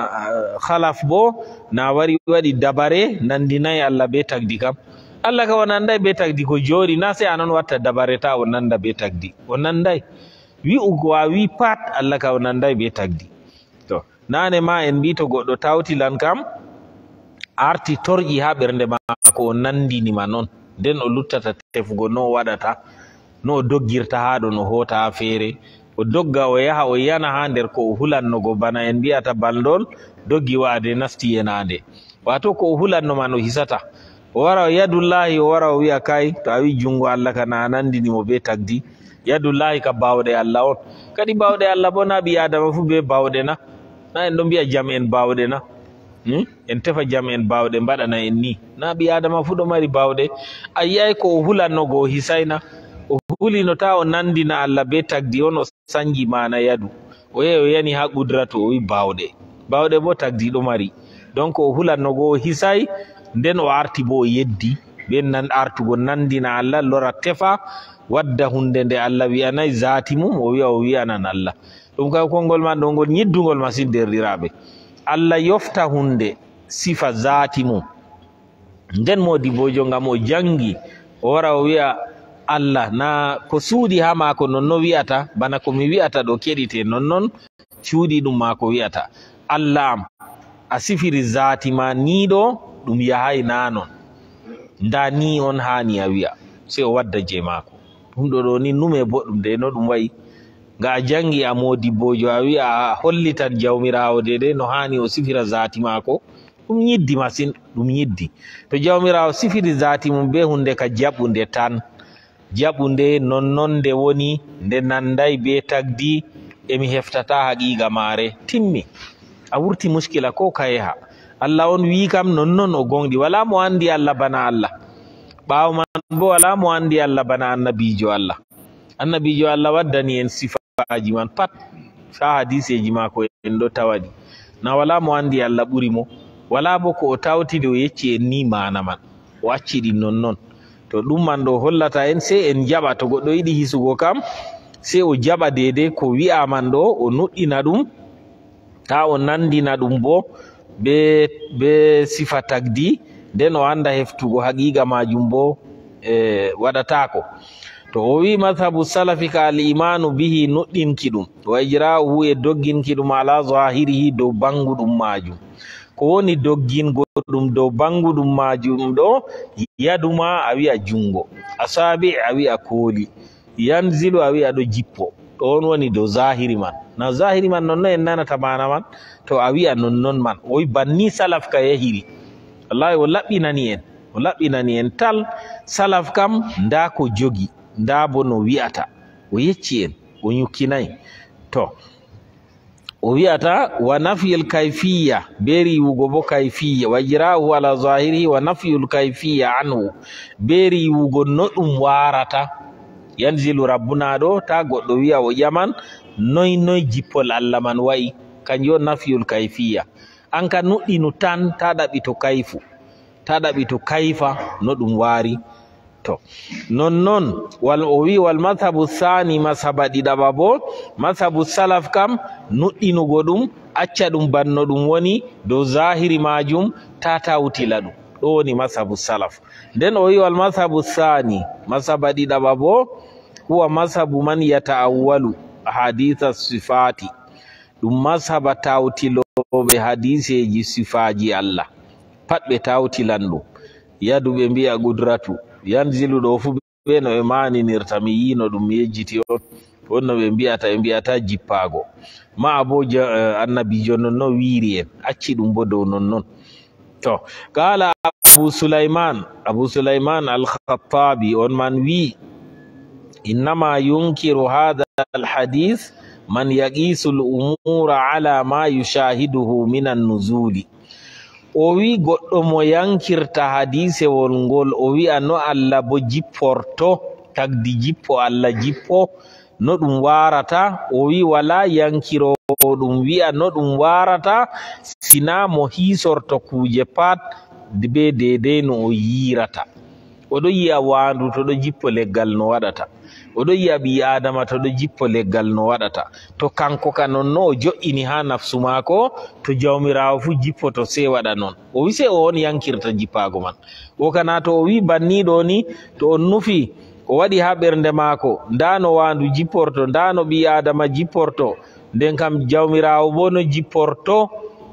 halaf bo na wari waɗi dabare nandinayi Allah be tagdi kam Allah ka o nanday be tagdi ko jooɗi na sey anon watta dabare ta o nanda be tagdi o nanday wi'ugo a wi pat Allah ka o nanday be tagdi to nane ma en mbi to goɗɗo tawtilan kam arti torƴi ha ɓernde maako o nandinima noon nden o luttata tefugo no o waɗata no o doggirta ha ɗo no hota ha feere o dogga o yaha o yana ha nder ko o hulannogo bana en mbiyata baldol doggi waade nasti yenande wato ko o hulanno man o hisata o wara o yadullahi o wara o wiya kay to a wi jungo Allah kana nandinimo be tagdi yadullahi ka bawɗe Allah on kadi bawɗe Allah bo na ɓi adama fu be bawɗe na na en ɗo mbiya jam en bawɗe na Hmm? en tefa jam en bawɗe mbaɗana en ni na ɓi adama fu ɗo mari bawɗe a yiyay ko o hulannogo o hisayna o hulino ta o nandina Allah be tagdi on o sanji mana yadu o yehi o yani ha qudratu o wi bawɗe bawɗe bo tagdi ɗo mari donc o hulannogo o hisay nden o arti bo o yeddi ɓe nan artugo nandina Allah lora tefa wadda hunde nde Allah wiyanayi zati mum o wiya o wiyanan Allah ɗum kay konngol man ɗo ngol ñiddugol masin derɗiraɓe Allah yofta hunde sifa zati mum nden modibojo ngam o jangi o wara o wiya Allah na ko suudi ha maako nonno wi'ata bana ko mi wi'ata ɗo keɗite nonnon cuuɗi ɗum maako wi'ata Allah am a sifiri zati ma ni ɗo ɗum yahay nanon nda ni on hani a wi'a sei o wadda je maako ɗum ɗo ɗo ni nume boɗɗum nde no ɗum wayi nga a jangi a modibojo a wi'a a hollitan jawmirawo dede no hani o sifira zati maako ɗum yiddi masin ɗum yiddi to jawmirawo sifiri zati mum be hunde ka jaɓunde tan jaɓunde nonnon nde woni nde nanday be tagdi emi heftata haqiqa mare timmi a wurti muskila ko kayeha Allah on wi kam nonnon o gonɗi wala mo andi Allah bana Allah ɓawo man bo wala mo andi Allah bana annabijo Allah annabijo Allah waddani en sifaji man pat fa hadiseji mako en ɗo tawaɗi na wala mo andi Allah ɓuri mo wala bo ko o tawtide o yecci en ni mana man o acci ɗi nonnon to ɗum man ɗo hollata en sei en jaɓa to goɗɗo yiɗi hisugo kam sei o jaɓa dede ko wi'a man ɗo o nuɗɗina ɗum ta o nandina ɗum bo be be sifa tagdi nden o anda heftugo haqiqa majum bo e waɗatako to o wi madhabu salafi ka al imanu bihi nuɗɗinki ɗum wa ijra'uhu e dogginki ɗum ala zahirihi dow banguɗum majum ko woni doggingo ɗum dow banguɗum majum ɗo yaduma a wi'a jungo asabi a wi'a kooli yanzilu a wi'a ɗo jippo ɗo on woni dow zahiri man na zahiri man nonnon en nanata mana man to a wi'a nonnon man o wi banni salaf ka yahiri wallahi o laɓɓinani en o laɓɓinani en tal salaf kam nda ko jogi nda bo no wi'ata o yecci en o ñukkinayi to o wi'ata wa nafyul kayfiya be riwugo bo kayfiya wa ijra'uhu ala zahirihi wa nafyul kayfiya anhu be riwugo no ɗum warata yanzilu rabbuna ɗo ta goɗɗo wi'a o ƴaman noy noy jippol Allah man wayi kanjum on nafyul kayfiya an ka nuɗɗinu tan ta ɗaɓi to kayfu ta ɗaɓi to kayfa no ɗum wari to nonnon wal o wi wal madhabu thani masaba ɗiɗaɓa bo madhabu salaf kam nuɗɗinugo ɗum acca ɗum banno ɗum woni dow zahiri majum ta tawtila ɗum ɗo woni madhabu salaf nden o wi wal madhabu thani masaba ɗiɗaɓa bo huwa madhabu man yata'awwalu haditha sifati ɗum madhaba tawtiloɓe hadiseji sifaji Allah pat ɓe tawtilan ɗum yadu ɓe mbi'a gudratu yanzilu ɗo fu ɓe no ɓe maninirta mi yino ɗum mi yejjiti on on no ɓe mbiyata ɓe mbiyata jippago ma bo annabijo nonnon wiiri en acci ɗum bo dow nonnon to kala abu sulaiman abu sulaiman al-khattabi on man wi innama yunkiru hadha al-hadith man yaqisu al-umura ala ma yushahiduhu min an-nuzuli o wi goɗɗo mo yankirta hadisewol ngol o wi'a no Allah bo jipporto tagdi jippo Allah jippo no ɗum warata o wi wala yankiro ɗum wi'a no ɗum warata sina mo hisorto kuje pat be dedei no o yirata. Oɗo yi'a wandu to ɗo jippo leggal no waɗata, oɗo yi'a ɓi adama to ɗo jippo leggal no waɗata. To kanko ka non no o jo'ini ha nafsu mako, to jawmirawo fu jippoto sei waɗa non. O wi sei o on yankirta jippago man. O kana to o wi banniɗo ni to on nufi o waɗi ha ɓernde mako nda no wandu jipporto, nda no ɓi adama jipporto, nden kam jawmirawo bo no jipporto,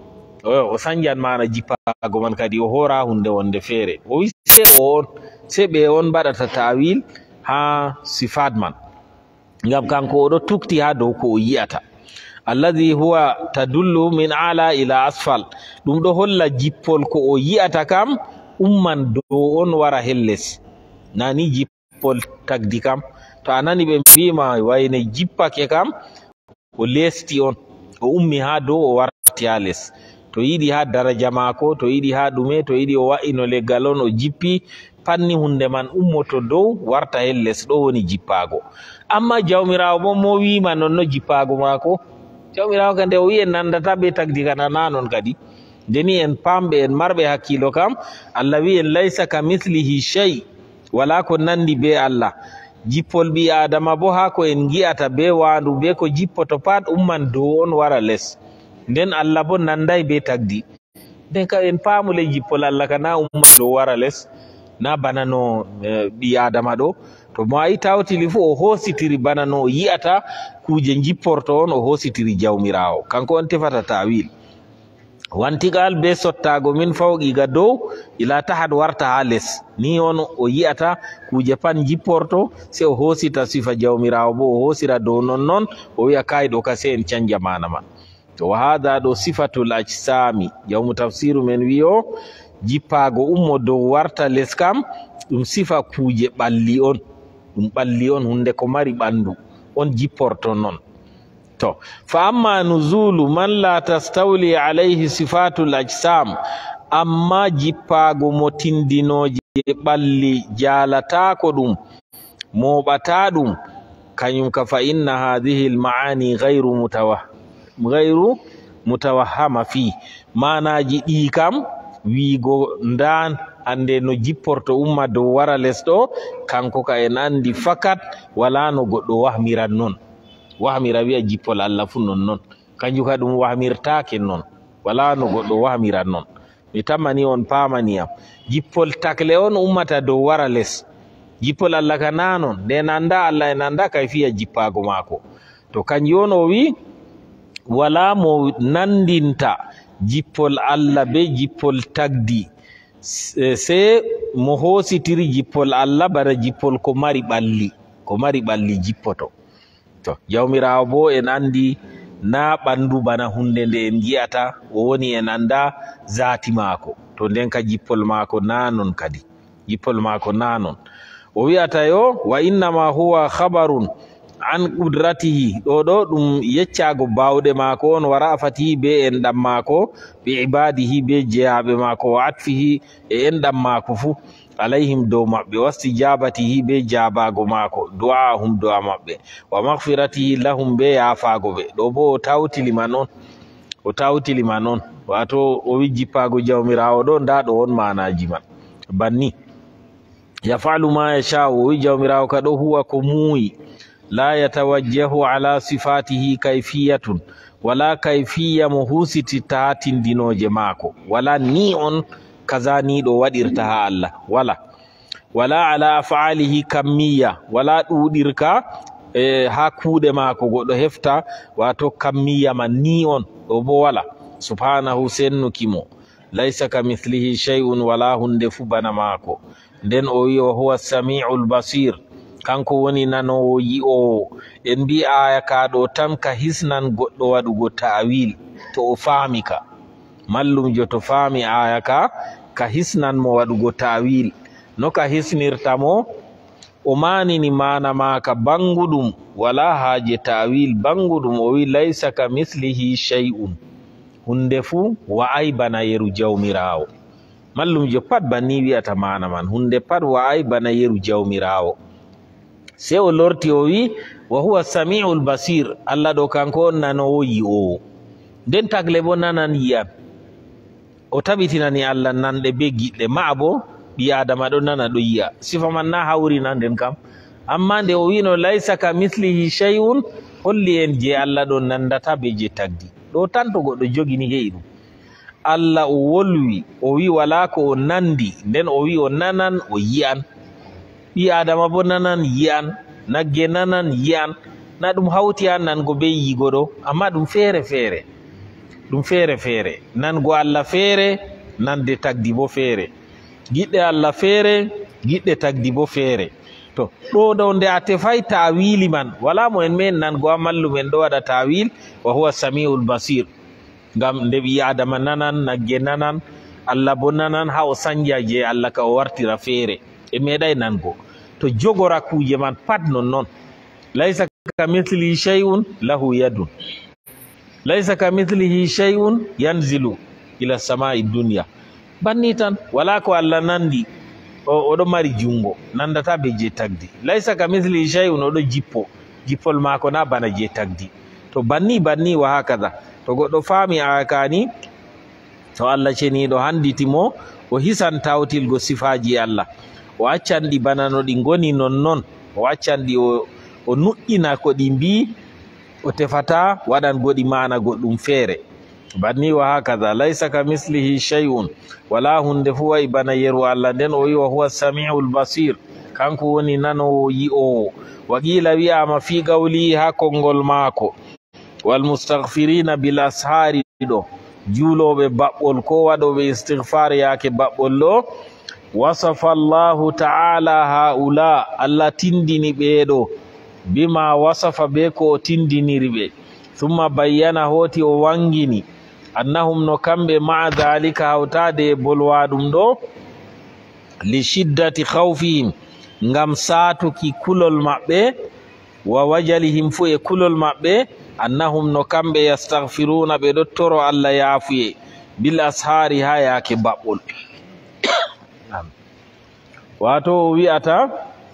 o sanjan mana jippago man kadi o hora hunde wonde feere. O wi sei o on sei ɓe on mbaɗata tawil ha sifat man, ngam kanko oɗo tukti ha dow ko o yi'ata. Alladhi huwa tadullu min ala ila asfal, ɗum ɗo holla jippol ko o yi'ata kam umman dow on wara helles, nani jippol tagdi kam. To a nani ɓe mbima wayne jippake kam o lesti on, o ummi ha dow o warti ha les. To yiɗi ha daraja mako, to yiɗi ha ɗume, to yiɗi o wa'ino leggal on o jippi, panni hunde man ummoto dow warta helles, ɗo woni jippago. Amma jawmirawo bo mo wima nonno jippago mako, jawmirawo ka nde o wi en nandata be tagdi kana na non kadi. Deni en pamɓe en marɓe hakkilo kam Allah wi en laysa ka mislihi shay, wala ko nandi be Allah. Jippol ɓi adama bo ha ko en gi'ata be wandu be ko jippoto pat umman dow on wara les, nden Allah bo nanday be tagdi. Nden ka en pamule jippol Allah ka na umman dow wara les, na bana no ɓi adama ɗo. To mo ayi tawtili fu o hositiri bana no o yi'ata kuje jipporto on, o hositiri jawmirawo, kanko on tefata tawil. Wantigal be sottago min fawqiga dow ila tahad warta ha les, ni on o yi'ata kuje pan jipporto se o hosita sifa jawmirawo bo o hosira dow non non o wi'a kai ɗo ka se en canja mana man. To wa hada ɗo sifatul ajsami, jawmu tafsiru men wi'o jippago ummo dow warta les kam ɗum sifa kuje ɓalli on, ɗum ɓalli on, hunde ko mari ɓandu on jipporto non. To fa amma nuzulu man la tastawli alayhi sifatul ajsam, amma jippago mo tindinoje ɓalli jalatako ɗum moɓata ɗum, kañum ka fa inna hadhihi almaani ghayru mutawa ghayru mutawahhama fi, manaji ɗi kam wiigo ndan ande no jipporto umma dow wara les ɗo, kanko ka en andi fakat wala no goɗɗo wahmiran non. Wahmira wi'a jippol Allah fu non non, kanjum ka ɗum wahmirtake non, wala no goɗɗo wahmiran non. Mi tammani on pamaniyam, jippol takle on ummata dow wara les, jippol Allah ka na non, nden anda Allah en anda kayfiya jippago mako. To kanjum on o wi wala mo nandinta jippol Allah be jippol tagdi se mo hositiri jippol Allah bana jippol ko mari ɓalli, ko mari ɓalli jippoto. To jawmirawo bo en andi na ɓandu bana hunde nde en gi'ata, o woni en anda zati mako, to nden ka jippol mako nanon kadi, jippol mako nanon. O wi'ata yo wa innama huwa khabarun an qudratihi, ɗo ɗo ɗum yeccago bawɗe mako on, wa rafatihi be en ɗam mako, bi ibadihi be jeyaɓe mako, wa atfihi e en ɗam mako fu alayhim dow maɓɓe, wastijabatihi be jabago mako du'ahum du'a maɓɓe, wa maghfiratihi lahum be yafago ɓe. Ɗo bo o tawtilima non, o tawtilima non, wato o wi jippago jawmirawo ɗo nda ɗo on manaji man banni. Yafalu ma yasha, o wi jawmirawo ka ɗo huwa ko muuyi, la yatawajjahu ala sifatihi kayfiyatun, wala kayfiya mo husititta ha tindinoje mako, wala ni on kaza ni ɗo waɗirta ha Allah, wala wala ala af'alihi kammiya, wala ɗuɗirka e ha kuuɗe mako goɗɗo hefta wato kammiya man ni on, ɗo bo wala. Subhanahu sennukimo, laysa ka mithlihi shay'un, wala hunde fu bana mako. Nden o wi wa huwa sami'ul basir, kanko woni nanowo yi'owo. En mbi aya ka ɗo tan ka hisnan goɗɗo waɗugo ta'wil to o faami ka, mallumjo to faami aya ka ka hisnan mo waɗugo ta'wil. No ka hisnirta mo, o manini mana maka banguɗum, wala haje ta'wil banguɗum. O wi laysa ka mislihi shay'un, hunde fu wa'ai bana yeru jawmirawo. Mallumjo pat banni wi'ata mana man, hunde pat wa'ai bana yeru jawmirawo. Se o lorti o wi wa huwa samiul basir, Allah ɗo kanko on nanowo yi'owo. Nden tagle bo nanan yi'an. O tabitinani Allah nanɗe be giɗɗe, ma bo ɓi adama ɗo nana ɗo yi'a. Sifa man na hawri na nden kam. Amma nde o wino laysa ka mislihi shay'un, holli en je Allah ɗo nandata be je tagdi. Ɗo tan to goɗɗo jogini he'i ɗum. Allah o wolwi o wi wala ko o nandi, nden o wi o nanan o yi'an. Ɓi adama bo nanan yi'an, nagge nanan yi'an. Na ɗum hawti ha nango be yigo ɗo, amma ɗum feere feere. Ɗum feere feere. Nango Allah feere, nande tagdi bo feere. Giɗɗe Allah feere, giɗɗe tagdi bo feere. To ɗo ɗo nde a tefai ta'wili man, wala mo en men nango ha mallumen ɗo waɗa ta'wil wa huwa samiul basir. Ngam nde ɓi adama nanan, nagge nanan, Allah bo nanan ha o sanja je Allah ka o wartira feere. E meɗai nango. To jogora kuje man pat non non. Laysa kamithlihi shay'un lahu yadun. Laysa kamithlihi shay'un yanzilu ila samai dunya. Banni tan wala ko Allah nandi o ɗo mari jungo, nandata be je tagdi. Laysa kamithlihi shay'un, o ɗo jippo, jippol mako na bana je tagdi. To banni banni wa hakaza. To goɗɗo faami akani, to Allah ceniɗo handitimo o hisan tawtilgo sifaji Allah. O accan ɗi bana no ɗi ngoni nonnon, o accan ɗi o nuɗɗina ko ɗi mbi, o tefata waɗan goɗi mana goɗɗum feere. Banni wa hakaza. Laysa kamithlihi shay'un, wala hunde fu wayi bana yeru Allah. Nden o wi wa huwa samiul basir, kanko woni nanowo yi'owo. Wa qila wi'ama fi qawli ha kongol maako wal mustaghfirina bil ashari ɗo juuloɓe baɓɓol ko waɗoɓe istighfar yake baɓɓol ɗo. Wasafa Allahu ta'ala haula, Allah tindini ɓeɗo bima wasafa be ko o tindiniri ɓe. Thumma bayyana hoti o wangini annahum no kamɓe ma'a dhalika hawtade e bolwaɗum ɗo li shiddati khawfihim, ngam satuki kulol maɓɓe, wa wajalihim fu e kulol maɓɓe, annahum no kamɓe yastaghfiruna ɓe ɗo toro Allah yaafuye bil ashari ha yake baɓɓol. Wato o wi'ata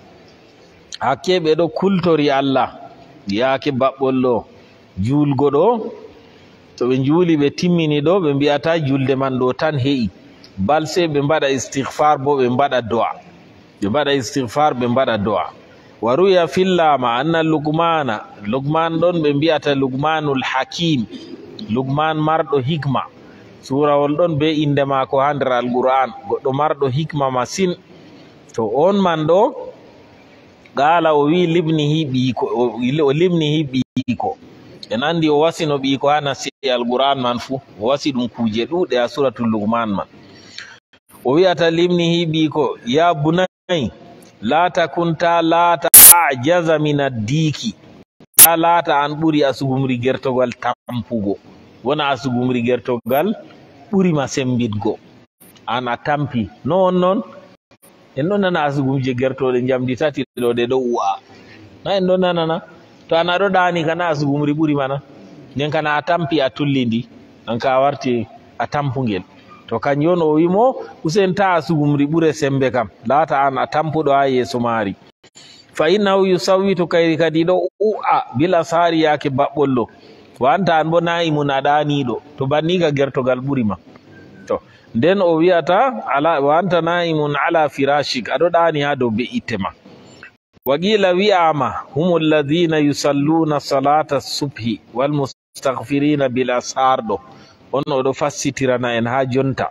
hakke ɓe ɗo kultori Allah yake baɓɓol ɗo, julgo ɗo to ɓe juuli ɓe timmini ɗo ɓe mbi'ata julde man ɗo tan he'i, bal se ɓe mbaɗa istighfar bo ɓe mbaɗa do'a, ɓe mbaɗa istighfar ɓe mbaɗa do'a. Wa ruya fillama anna lugmana, lugman ɗon ɓe mbi'ata lugmanul hakim, lugman marɗo hikma. Surawol ɗon be inde mako ha nder alquran, goɗɗo marɗo hikma masin. To on man ɗo qala o wi libnihi ɓiiko, o limnihi ɓiiko. En andi o wasino ɓiiko ha nasi alquran man fu, o wasi ɗum kuje ɗuɗe ha suratul lugman man. O wi'ata limnihi ɓiiko, ya bunay la takun, ta laata ajaza min addiki, ta laata an ɓuri asugumri gertogal tampugo, wona asugumri gertogal ɓurima sembitgo, an a tampi no on noon. En ɗo nana asugumje gertoɗe jamdi tati ɗo ɗe ɗo u'a, na en ɗo nanana. To an aɗo ɗani kana asugumri ɓuri mana, nden kana a tampi a tullindi, an ka a warti a tampugel. To kanjum on o wimo usen ta asugumri ɓure sembe kam, laata an a tampuɗo ha yeeso maari. Fa innahu yusawwitu, kayri kadi ɗo u'a bil ashari yake baɓɓollo. Wa anta an bo na'imun a ɗaniɗo, to banni ka gertogal ɓurima. To nden o wi'ata ala wa anta na'imun ala firashik, aɗo ɗani ha dow be'itte ma. Wa qila wi'ama humul ladhina yusalluna salata subhi wal mustaghfirina bil ashar ɗo on oɗo fassitirana en ha jonta.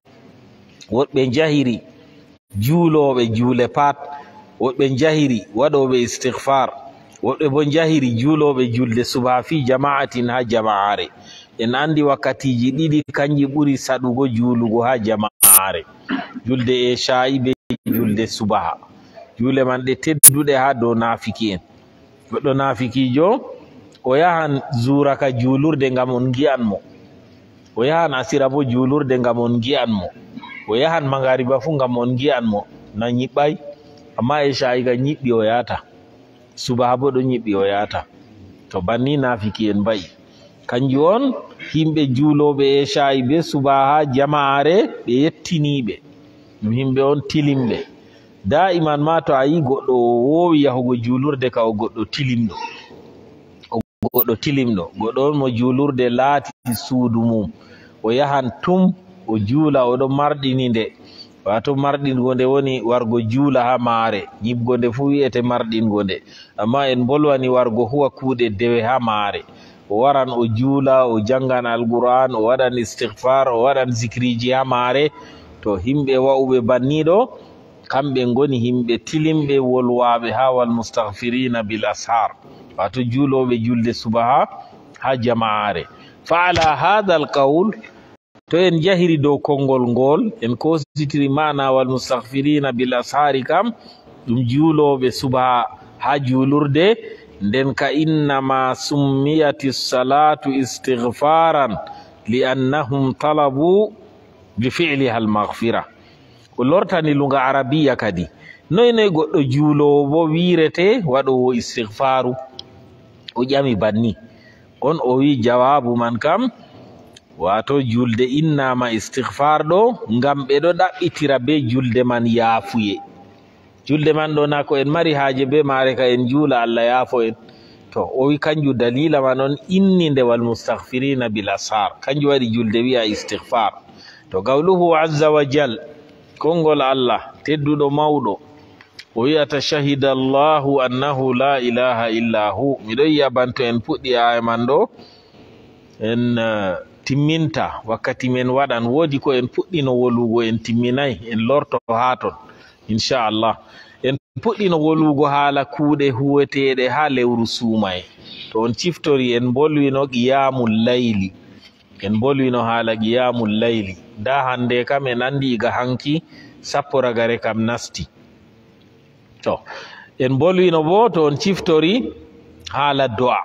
Woɓɓe jahiri juuloɓe juule pat, woɓɓe jahiri waɗoɓe istighfar, woɓɓe bo jahiri juuloɓe julde subha fi jama'atin ha jama'are. En andi wakkatiji ɗiɗi kanji ɓuri saɗugo juulugo ha jama'are, julde e sha'i be julde subaha. Juule man ɗe tedduɗe ha dow nafiki en. Goɗɗo nafikijo o yahan zuraka juulurde ngam on gi'an mo, o yahan asira bo juulurde ngam on gi'an mo, o yahan magariba fu ngam on gi'an mo, na nyiɓɓay. Amma e sha'i ga nyiɓɓi o yata, subaha bo ɗo nyiɓɓi o yata. To banni nafiki en mba'i. Kanjum on himɓe juuloɓe e shayi be subaha jama'are ɓe yettiniɓe ɗum himɓe on tilimɓe. Da'iman ma to a yi goɗɗo wowi yahugo juulurde ka o goɗɗo tilimɗo o goɗɗo tilimɗo goɗɗo on mo juulurde laati suudu mum o yahan tum o juula oɗon marɗini nde, wato marɗingo nde woni wargo juula ha maare. Nyibgo nde fu wi'ete marɗingo nde, amma en bolwani wargo huwa kuuɗe dewe ha maare. O waran o juula, o jangan alquran, o waɗan istighfar, o waɗan zikriji ha maare. To himɓe wa'uɓe banniɗo kamɓe ngoni himɓe tilimɓe wolwaɓe ha wal mustaghfirina bil ashar, wato juuloɓe julde subaha ha jama'are. Fa ala hadha al qawl, to en jahiri dow konngol ngol en kositiri mana wal mustaghfirina bil ashari kam ɗum juuloɓe subaha ha juulurde, nden ka innama summiyati salatu istighfaran li annahum talabu bi fi'liha al maghfira. Ko lortani lunga arabiya kadi noy noy goɗɗo juulowo bo wirete waɗowo istighfaru, o ƴami banni on o wi jawabu man kam wato julde innama istighfar ɗo ngam ɓe ɗo ɗaɓɓitira be julde man yaafuye. Julde man ɗo na ko en mari haaje be maare ka en juula Allah yaafo en. To o wi kanju dalila man on inni nde wal mustaghfirina bil ashar, kanju waɗi julde wi'a istighfar. To qawluhu azza wa jal, kongol Allah tedduɗo mawɗo o wi'ata shahida allahu annahu la ilaha illa hu. Miɗo yi'a banto en puɗɗi aya man ɗo en timminta wakkati men waɗan, woodi ko en puɗɗino wolugo en timminay, en lorto ha ton inchallah. En puɗɗino wolugo haala kuuɗe huweteɗe ha lewru suumaye. To on ciftori en bolwino qiyamul layli, en bolwino haala qiyamul layli. Nda hande kam en andi iga hanki sappo ragare kam nasti. To en bolwino bo to on ciftori haala do'a,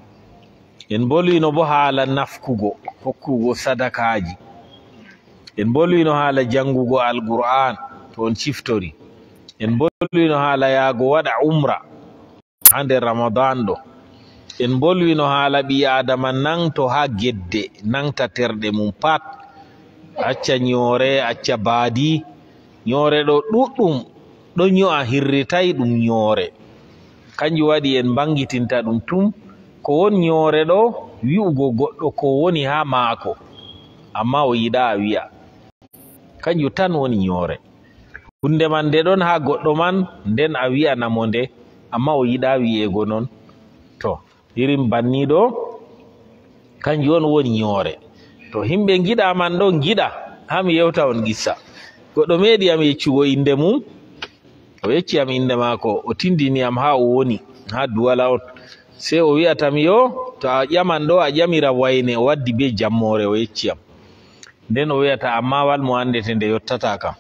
en bolwino bo haala nafkugo hokkugo sadakaji, en bolwino haala jangugo alquran to on ciftori, en bolwino haala yaago waɗa umra ha nder ramadan ɗo, en bolwino haala ɓi adama nangto ha gedde nangta terɗe mum pat, acca nyoore acca baadi. Nyoore ɗo ɗuɗɗum ɗo nyo'a hirritay ɗum nyoore, kanjum waɗi en bangitinta ɗum tum. Ko won nyoore ɗo wi'ugo goɗɗo ko woni ha maako amma o yiɗa a wi'a, kanjum tan woni nyoore. Hunde man nde ɗon ha goɗɗo man nden a wi'anamo nde amma o yiɗa wi'ego non. To irin banniɗo kanjum on woni nyoore. To himɓe giɗa man ɗo giɗa ha mi yewta on gissa. Goɗɗo meeɗi am yeccugo inde mum, o yecci am inde maako, o tindini am ha o woni ha duwala on. Sei o wi'atam yo to a ƴaman ɗo a ƴamira wayne o waddi be jammore, o yecci am. Nden o wi'ata amma wal mo andete nde yottata kam.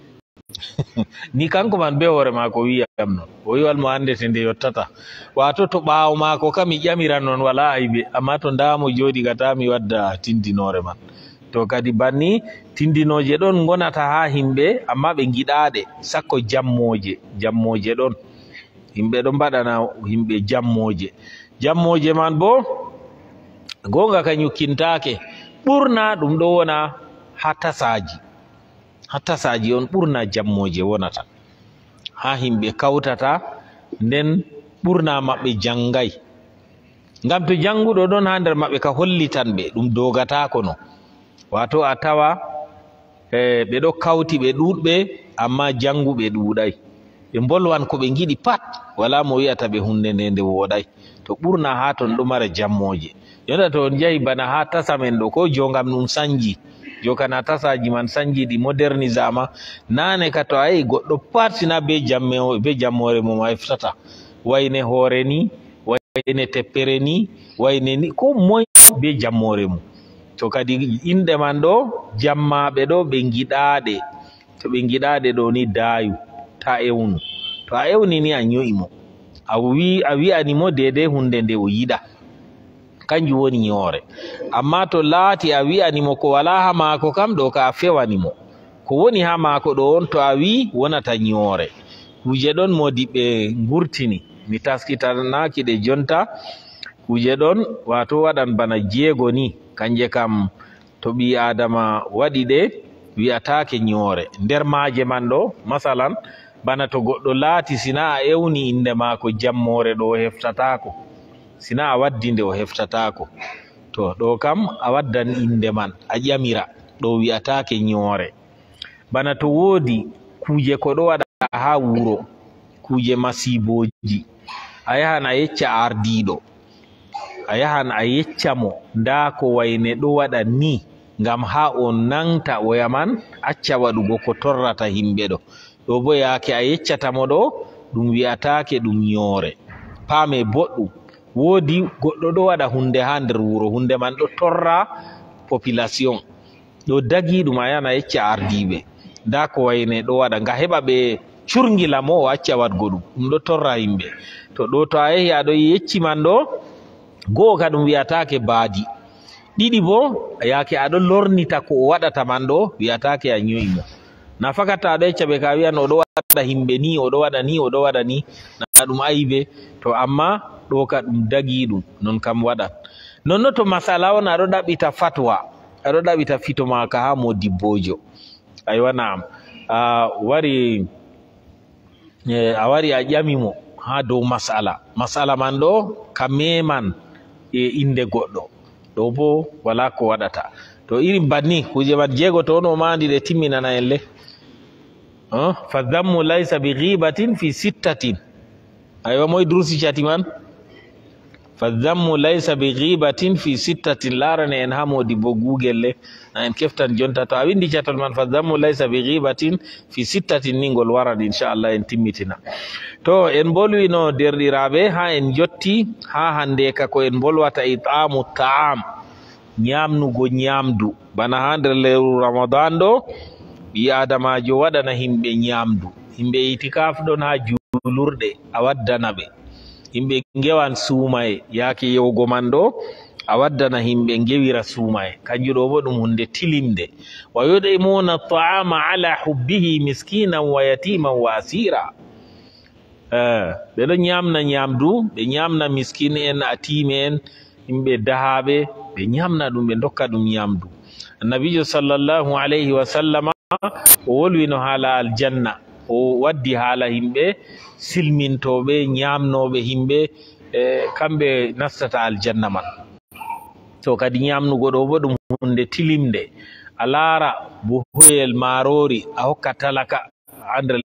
Ni kanko man be hoore maako wi'am non, o wi wal mo andete nde yottata. Wato to ɓaawo maako kam mi ƴamira non wala aybe, amma to ndamo jooɗi gata mi wadda tindinore man. To kadi banni tindinoje ɗon gonata ha himɓe amma ɓe giɗaɗe, sakko jammoje. Jammoje ɗon himɓe ɗon mbaɗana himɓe jammoje. Jammoje man bo gonga ka nyukkintake, ɓurna ɗum ɗo wona ha tasaji. Ha tasaji on ɓurna jammoje wonata ha himɓe kawtata, nden ɓurna maɓɓe jangay. Ngam to janguɗo ɗon ha nder maɓɓe ka hollitan ɓe ɗum dogatako no. Wato a tawa e ɓe ɗo kawti ɓe ɗuɗɓe amma janguɓe ɗuɗay, ɓe bolwan ko ɓe giɗi pat, wala mo wi'ata ɓe hunde nde nde woɗay. To ɓurna ha ton ɗo mara jammoje. Yonta to on jahi bana ha tasa men ɗo ko jongam ɗum sanji, jokana tasaji man sanji ɗi modernisama. Nane ka to a yi goɗɗo pat sina be jamme be jammore mum a heftata, wayne hoore ni, wayne teppere ni, wayne ni, ko moy be jammore mum. To kadi inɗe man ɗo jammaɓe ɗo ɓe giɗaɗe, to ɓe giɗaɗe ɗo ni dayu ta ewnu. To a ewni ni a nyo'imo, a wi a wi'animo dede hunde nde o yiɗa, kanjum woni nyoore. Amma to laati a wi'animo ko wala ha maako kam ɗo ka a fewanimo, ko woni ha maako ɗo on to a wi wonata nyoore. Kuje ɗon modiɓɓe ngurtini, mi taskitanaki ɗe jonta. Kuje ɗon wato waɗan bana jeego ni kanje kam to ɓi adama waɗi ɗe wi'atake ñoore. Nder maaje man ɗo masalan bana to goɗɗo laati sina a ewni inde maako jammore ɗo o heftatako, sina a waddi nde o heftatako, to ɗo kam a waddan inde man a ƴamira, ɗo wi'atake ñoore. Bana to woodi kuje ko ɗo waɗa ha wuro, kuje masiboji, a yahan a yecca ardiɗo, a yahan a yecca mo nda ko wayne ɗo waɗa ni, ngam ha o nanta oya man acca waɗugo ko torrata himɓe ɗo. Ɗo bo yaake a yeccatamo ɗo ɗum wi'atake ɗum ñoore. Paame boɗɗum, woodi goɗɗo ɗo waɗa hunde ha nder wuro, hunde man ɗo torra population, ɗo dagi ɗum a yahan a yecca ardiɓe nda ko wayne ɗo waɗa, nga heɓa ɓe curngila mo o acca waɗgo ɗum, ɗum ɗo torra himɓe. To ɗo to a yehi aɗo yecci man ɗo, go'o ka ɗum wi'atake baadi, ɗiɗi bo yaake aɗo lornita ko o waɗata man ɗo wi'atake a ñoyimo. Na fakata aɗo yecca ɓe ka wiyan oɗo waɗa himɓe ni, oɗo waɗa ni, oɗo waɗa ni, na ɗum aibe. To amma ɗo ka ɗum dagi ɗum, non kam waɗat. Nonno to masala on aɗo ɗaɓɓita fatwa, aɗo ɗaɓɓita fito maka ha modibbojo, aywa na'am, a wari a wari a ƴamimo ha dow masala, masala man ɗo ka meman e inde goɗɗo, ɗo bo wala ko waɗata. To irin banni kuje man jeego to on o mandi ɗe timminana en le. fa dhammu laysa bi ghibatin fi sittatin, aywa moy dursi cati man, fa dhammu laysa bi ghibatin fi sittatin, larane en ha modibbo Google le na en keftan jonta. To a windi catol man fa dhammu laysa bi ghibatin fi sittatin ni ngol waran inchallah en timmitina. To en bolwino derɗiraɓe ha en jotti ha hande ka ko en bolwata it'amu ta'am, ñamnugo ñamdu. Bana ha nder lewru Ramadan ɗo ɓi adamajo waɗana himɓe ñamdu, himɓe itikaf ɗon ha julurɗe a waddana ɓe, himɓe gewan suumaye yaake yewgo man ɗo a waddana himɓe gewira suumaye, kanjum ɗo bo ɗum hunde tilimde. Wa yud'imuna ta'ama ala hubbihi miskinan wa yatiman wa asira. ɓe ɗo ñamna ñamdu, ɓe ñamna miskin en, atime en, himɓe dahaɓe, ɓe ñamna ɗum, ɓe dokka ɗum ñamdu. Annabijo sallallahu alayhi wa sallama o wolwino haala aljanna, o waddi haala himɓe silmintoɓe ñamnoɓe himɓe, e kamɓe nastata aljanna man. To kadi ñamnugo ɗo bo ɗum hunde tilimde. A laara buhuyel marori a hokka talaka ha nder,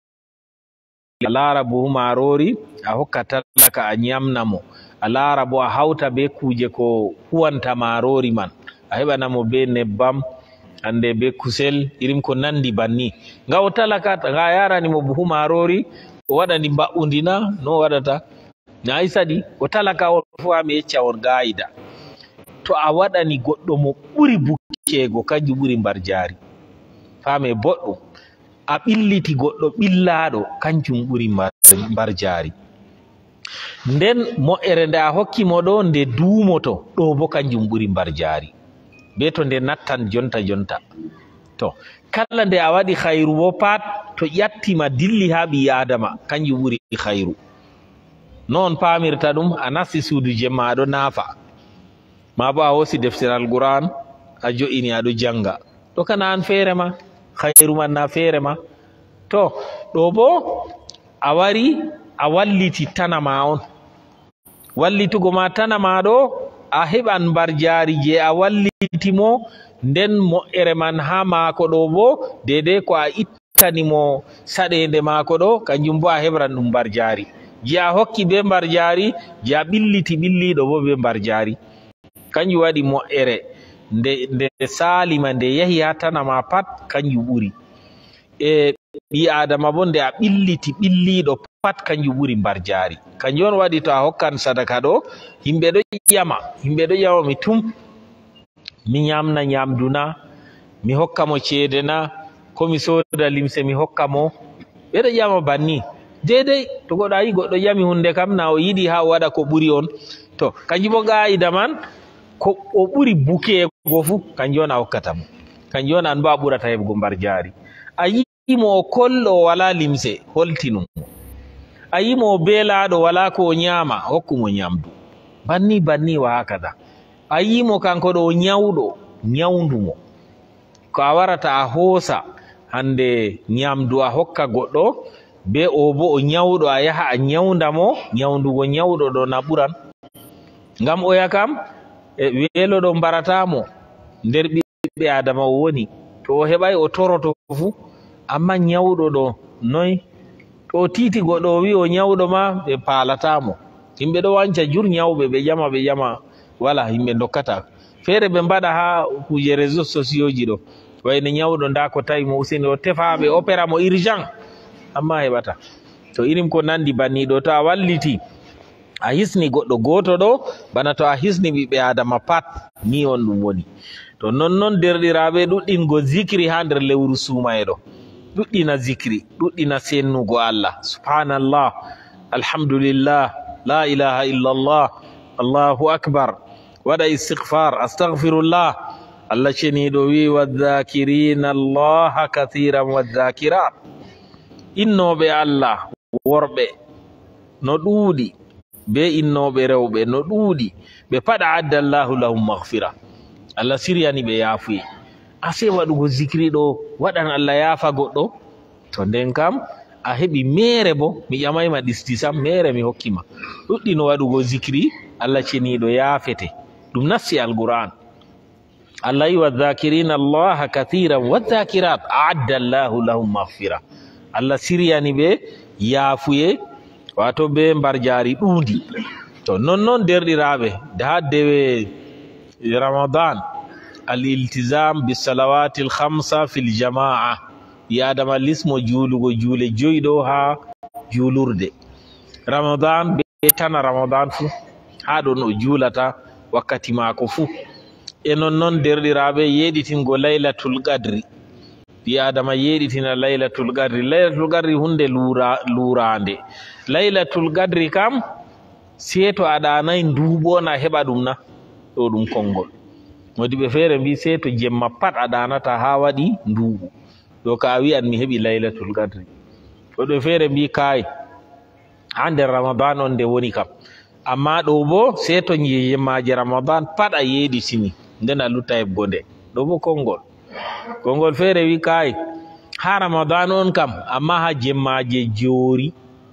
a laara buhu marori a hokka talaka a ñamna mo, a laara bo a hawta be kuje ko huwanta marori man, a heɓanamo be nebbam ande be kusel irin ko nandi banni, nga o talaka nga yarani mo buhu marori o waɗani mba'undina no waɗata na isadi o talaka on fu ha mi yecca on gayida. To a waɗani goɗɗo mo ɓuri bukkego kanjum ɓuri mbar jari, fame boɗɗum. A ɓilliti goɗɗo ɓillaɗo kanjum ɓuri mbar jari. Nden mo'ere nde a hokki mo ɗo nde duumoto ɗo bo kanjum ɓuri mbar jari, be to nde nattan jonta jonta. To kala nde a waɗi khairu bo pat to ƴattima dilli ha ɓi adama kanjum ɓuri khairu. Non pamirta ɗum, a nasti suudu jemma aɗo naafa, ma bo a hosi deftere alquran a jo'ini aɗo janga, ɗo kana an feere ma, khairu man na feere ma. To ɗo bo a wari a walliti tanama on, wallitugo ma tanama ɗo a heɓan mbar jari je a wallitimo, nden mo'ere man ha maako ɗo bo dede ko a ittanimo saɗende maako ɗo kanjum bo a heɓran ɗum mbar jari, je a hokki be mbar jari, je a ɓilliti ɓilliɗo bo be mbar jari. Kanjum waɗi mo'ere nde nde salima nde yahi ha tanama pat kanjum ɓuri. E ɓi adama bo nde a ɓilliti ɓilliɗo pat kanjum ɓuri mbar jari. Kanjum on waɗi to a hokkan sadaka ɗo himɓe ɗo ƴama, himɓe ɗo ƴama mi tum mi ñamna ñamduna, mi hokka mo ceede na, ko mi soda limse mi hokka mo, ɓe ɗo ƴama banni. Dedei to goɗɗo a yi goɗɗo ƴami hunde kam na o yiɗi ha o waɗa ko ɓuri on, to kanjum bo ga'ida man ko o ɓuri bukego fu kanjum on a hokkata mo, kanjum on an bo a ɓurata heɓgo mbar jari. A yimo o kolɗo o wala limse holtinum mo, a yimo o belaɗo wala ko o ñama hokkumo ñamdu, banni banni wa hakada. a yimo kanko ɗo nyawɗo nyawndumo ko a warata a hoosa hande nyamdu a hokka goɗɗo be o bo o nyawɗo a yaha a nyawndamo nyawndugo nyawɗo ɗo na ɓuran ngam oya kam e weelo ɗo mbaratamo nder ɓiɓɓe adama o woni to o heɓay o toroto fuu amma nyawɗo ɗo noy to o titi goɗɗo o wi o nyawɗo ma ɓe paalatamo yimɓe ɗo wanca jur nyawɓe ɓe ƴama ɓe ƴama wala yimɓe dokkata feere ɓe mbaɗa ha kuje réseau sociaux ji ɗo wayne nyawɗo nda ko tawi mo useni o tefaɓe opéra mo urgent amma heɓata to irim ko nandi banni ɗo to a walliti a hisni goɗɗo goto ɗo bana to a hisni ɓiɓɓe adama pat ni on ɗum woni to nonnoon derɗiraɓe ɗuɗɗingo zicri ha nder lewru sumaye ɗo ɗuɗɗina zicri ɗuɗɗina sennugo Allah subhanallah alhamdulillah la ilaha illallah allahu akbar waɗa istighfar astaghfirullah Allah ceniɗo wi wadhakirina allaha kathiran wadhakirat innoɓe Allah worɓe no ɗuuɗi be innoɓe rewɓe no ɗuuɗi ɓe paɗa adda allahu lahum maghfira Allah siryani ɓe yaafuye ase waɗugo zicri ɗo waɗan Allah yaafa goɗɗo to nden kam a heɓi mere bo mi ƴamayma ɗisti sam mere mi hokkima ɗuɗɗino waɗugo zicri Allah ceniɗo yaafete ɗum nassi alquran Allah yi wadhakirina allaha kathiran wadhakirat aadda allahu lahum maghfira Allah siryani ɓe yaafuye wato be mbarjaari ɗuundi to nonnoon derɗiraɓe da dewe ramadan al iltizam bisalawati l hamsa fil jamaa ɓi adama lismo juulugo juule joyɗo ha juulurde ramadan be tana ramadan fuu ha ɗon o juulata wakkati maako fuu e nonnoon derɗiraɓe yeɗitingo laylatul qadri ɓi adama yeɗitina laylatul qadri laylatul qadri hunde lura lurande laylatul qadri kam se to aɗa nayi nduuɓo na heɓa ɗum na ɗo ɗum konngol modiɓe feere mbi se to jemma pat aɗanata ha waɗi nduuɓu ɗo ka a wiyan mi heɓi laylatul qadri ɗoɗo feere mbi kayi ha nder ramadan on nde woni kam amma ɗo bo se to jemmaje ramadan pat a yeɗitini nden a lutta heɓgo nde ɗo bo konngol konngol feere wi kayi ha ramadan on kam amma ha jemmaje joori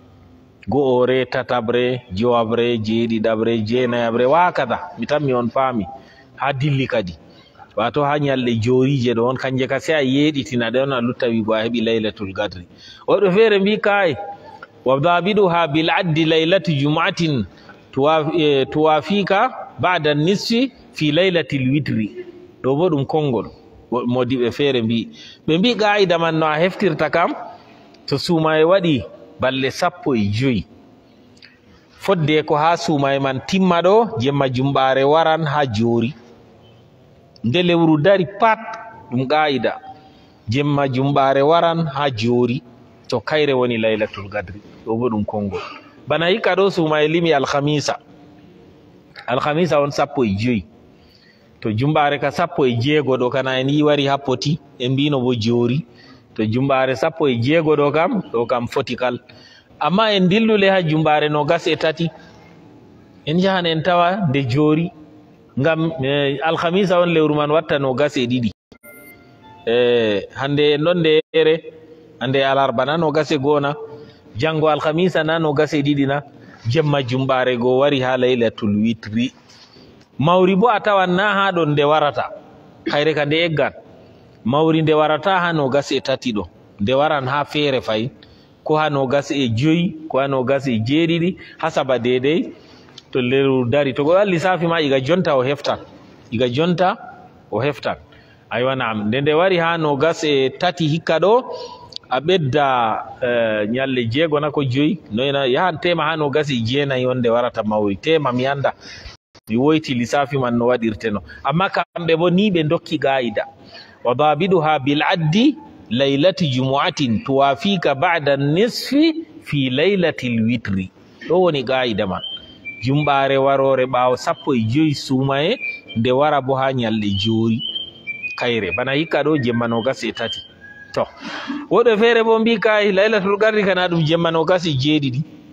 go'ore tatabre jowabre jeeɗiɗabre jeenayabre wakada mi tan mi on faami ha dilli kadi wato ha ñalɗe joorije ɗo on kanje ka se a yeɗitina ɗe on a lutta wigo a heɓi laylatul qadri oɗo feere mbi kayi wa dabiɗuha bil addi laylati jumatin tuwafika bada nisfi fi laylatil witri ɗo bo ɗum konngol modiɓe feere mbi ɓe mbi qa'ida man no a heftirta kam to sumaye waɗi balɗe sappo e joyi fodde ko ha sumaye man timma ɗo jemma jumɓare waran ha joori nde lewru dari pat ɗum qa'ida jemma jumɓare waran ha joori to kayre woni laylatul qadri ɗo bo ɗum konngol bana hikka ɗo sumaye limi alhamisa alhamisa on sappo e joyi to jumɓare ka sappo e jeego ɗo kana en yi wari ha poti e mbino bo joori to jumɓare sappo e jeego ɗo kam ɗo kam foti kal amma en dillule ha jumɓare no gas e tati en jahan en tawa nde joori ngam alhamisa on lewru man watta no gas e ɗiɗi e hande en ɗon nde ere hande alarba na no gas e goona janngo alhamisa na no gas e ɗiɗi na jemma jumɓare goo wari ha laylatul witri mawri bo a tawan na ha ɗon nde warata hayre ka nde eggan mawri nde warata ha no gas e tati ɗo nde waran ha feere fayin ko ha no gas e joyi ko ha no gas e jeeɗiɗi hasaba dedey to lewru dari to goɗɗo lissafi ma iga jonta o heftan iga jonta o heftan aywa nam nde nde wari ha no gas e tati hikka ɗo a ɓedda ñalle jeego na ko joyi noyna yahan tema ha no gas e jeenayi on nde warata mawri tema mi anda mi woyti lissafi man no waɗirte no amma kamɓe bo ni ɓe dokki qa'ida wa dabiɗuha bil addi laylati jumuatin tuwafika bada nisfi fi laylatil witri ɗo woni qa'ida man jumɓare warore ɓawo sappo e joyi sumaye nde wara bo ha ñalɗe joori kayre bana hikka ɗo jemma no gas e tati to woɗo feere bo mbi kayi laylatul qadri kana ɗum jemma no gas e jeeɗiɗi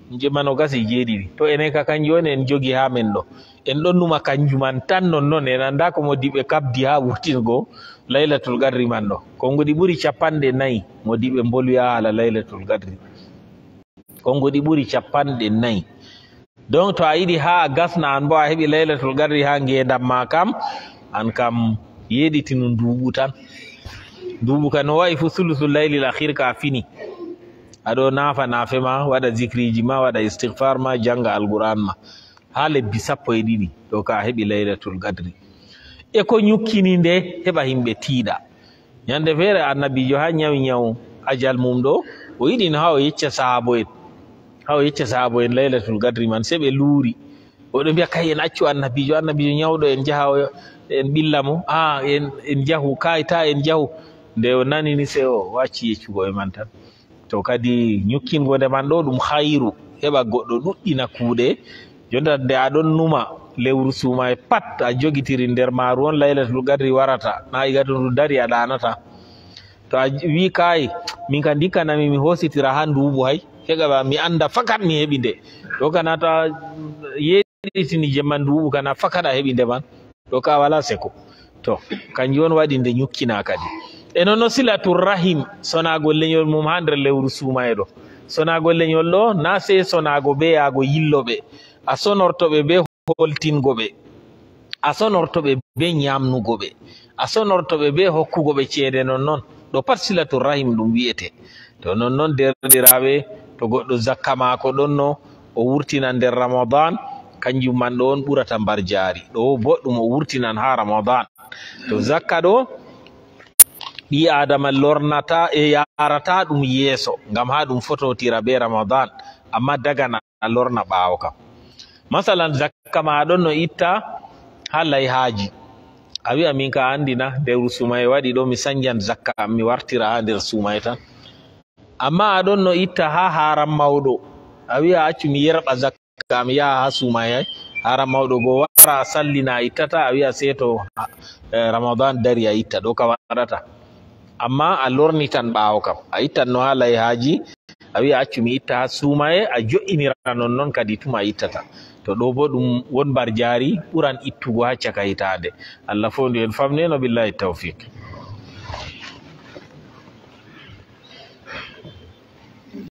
jemano gasi jeeɗiɗi to enen ka kanjum on en jogi ha men ɗo en ɗon numa kanjuman tan nonnoon en anda ko modiɓe kabdi ha wurtingo laylatul gadri man ɗo konngudi ɓuri capanɗe nayyi modiɓe bolwi ha haala laylatul gadri konngudi ɓuri capanɗe nayyi donc to a yiɗi ha a gasna an bo a heɓi laylatul gadri ha ngendam ma kam an kam yeɗitinu nduuɓu tan nduuɓu ka no wayi fu sulusul laylil akhir ka fini aɗo naafa naafe ma waɗa zicriji ma waɗa istighfar ma janga alquran ma ha lebbi sappo e ɗiɗi ɗo ka heɓi laylatul gadri e ko ñukkini nde heɓa himɓe tiiɗa ñande feere annabijo ha ñawi ñaw ajal mum ɗo o yiɗino ha o yecca sahabo en ha o yecca sahabo en laylatul gadri man se ɓe luuri oɗo mbiya kay en accu annabijo annabijo ñawɗo en jaha en ɓilla mo a en en jahu kay ta en jahu nde o nani ni se o wacci yeccugo e man tan to kadi ñukkingo nde man ɗo ɗum hayru heɓa goɗɗo ɗuɗɗina kuuɗe jonta nde aɗon numa lewru suuma e pat a jogitiri nder maaru on laylatul gadri warata na yiga to ndu dari a ɗanata to a wi kay min ka dikkanami mi hositira ha nduuɓu hay heɓa mi anda fakat mi heɓi nde ɗo kana ta yeɗitini jemma nduuɓu kana fakat a heɓi nde man ɗo ka wala seko to kanjum on waɗi nde ñukkina kadi e noon no silatul rahim sonago leñol mum ha nder lewru suuma e ɗo sonago leñol ɗo na se sonago be yaago yilloɓe a sonortoɓe be holtingo ɓe a sonortoɓe be ñamnugo ɓe a sonortoɓe be hokkugo ɓe ceede nonnoon ɗo pat silatul rahim ɗum wiyete to nonnoon derɗiraɓe to goɗɗo zakka maako ɗon no o wurtina nder ramadan kanjum man ɗo on ɓurata mbar jaari ɗo boɗɗum o wurtinan ha ramadan to zakka ɗo ɓi adama lornata e yarata ɗum yeeso ngam ha ɗum fototira be ramadan amma dagana lorna ɓaawo kam masalan zakka ma ɗon no itta ha layhaji a wi'a min ka andina nder sumaye waɗi ɗo mi sanjan zakka am mi wartira ha nder sumaye tan amma aɗon no itta ha haram mawɗo a wi'a accu mi yerɓa zakka mi yaha ha sumaye haram mawɗo go wara a sallina a ittata a wi'a seeto ramadan dari a itta ɗo ka waɗata amma a lornitan ɓaawo kam a ittan no ha layhaji a wi'a accu mi itta ha sumaye a jo'inira nonnoon kadi tuma ittata to ɗo bo ɗum won mbar jaari ɓuran ittugo ha caka hitande Allah fondi en famneno billahi tawfiq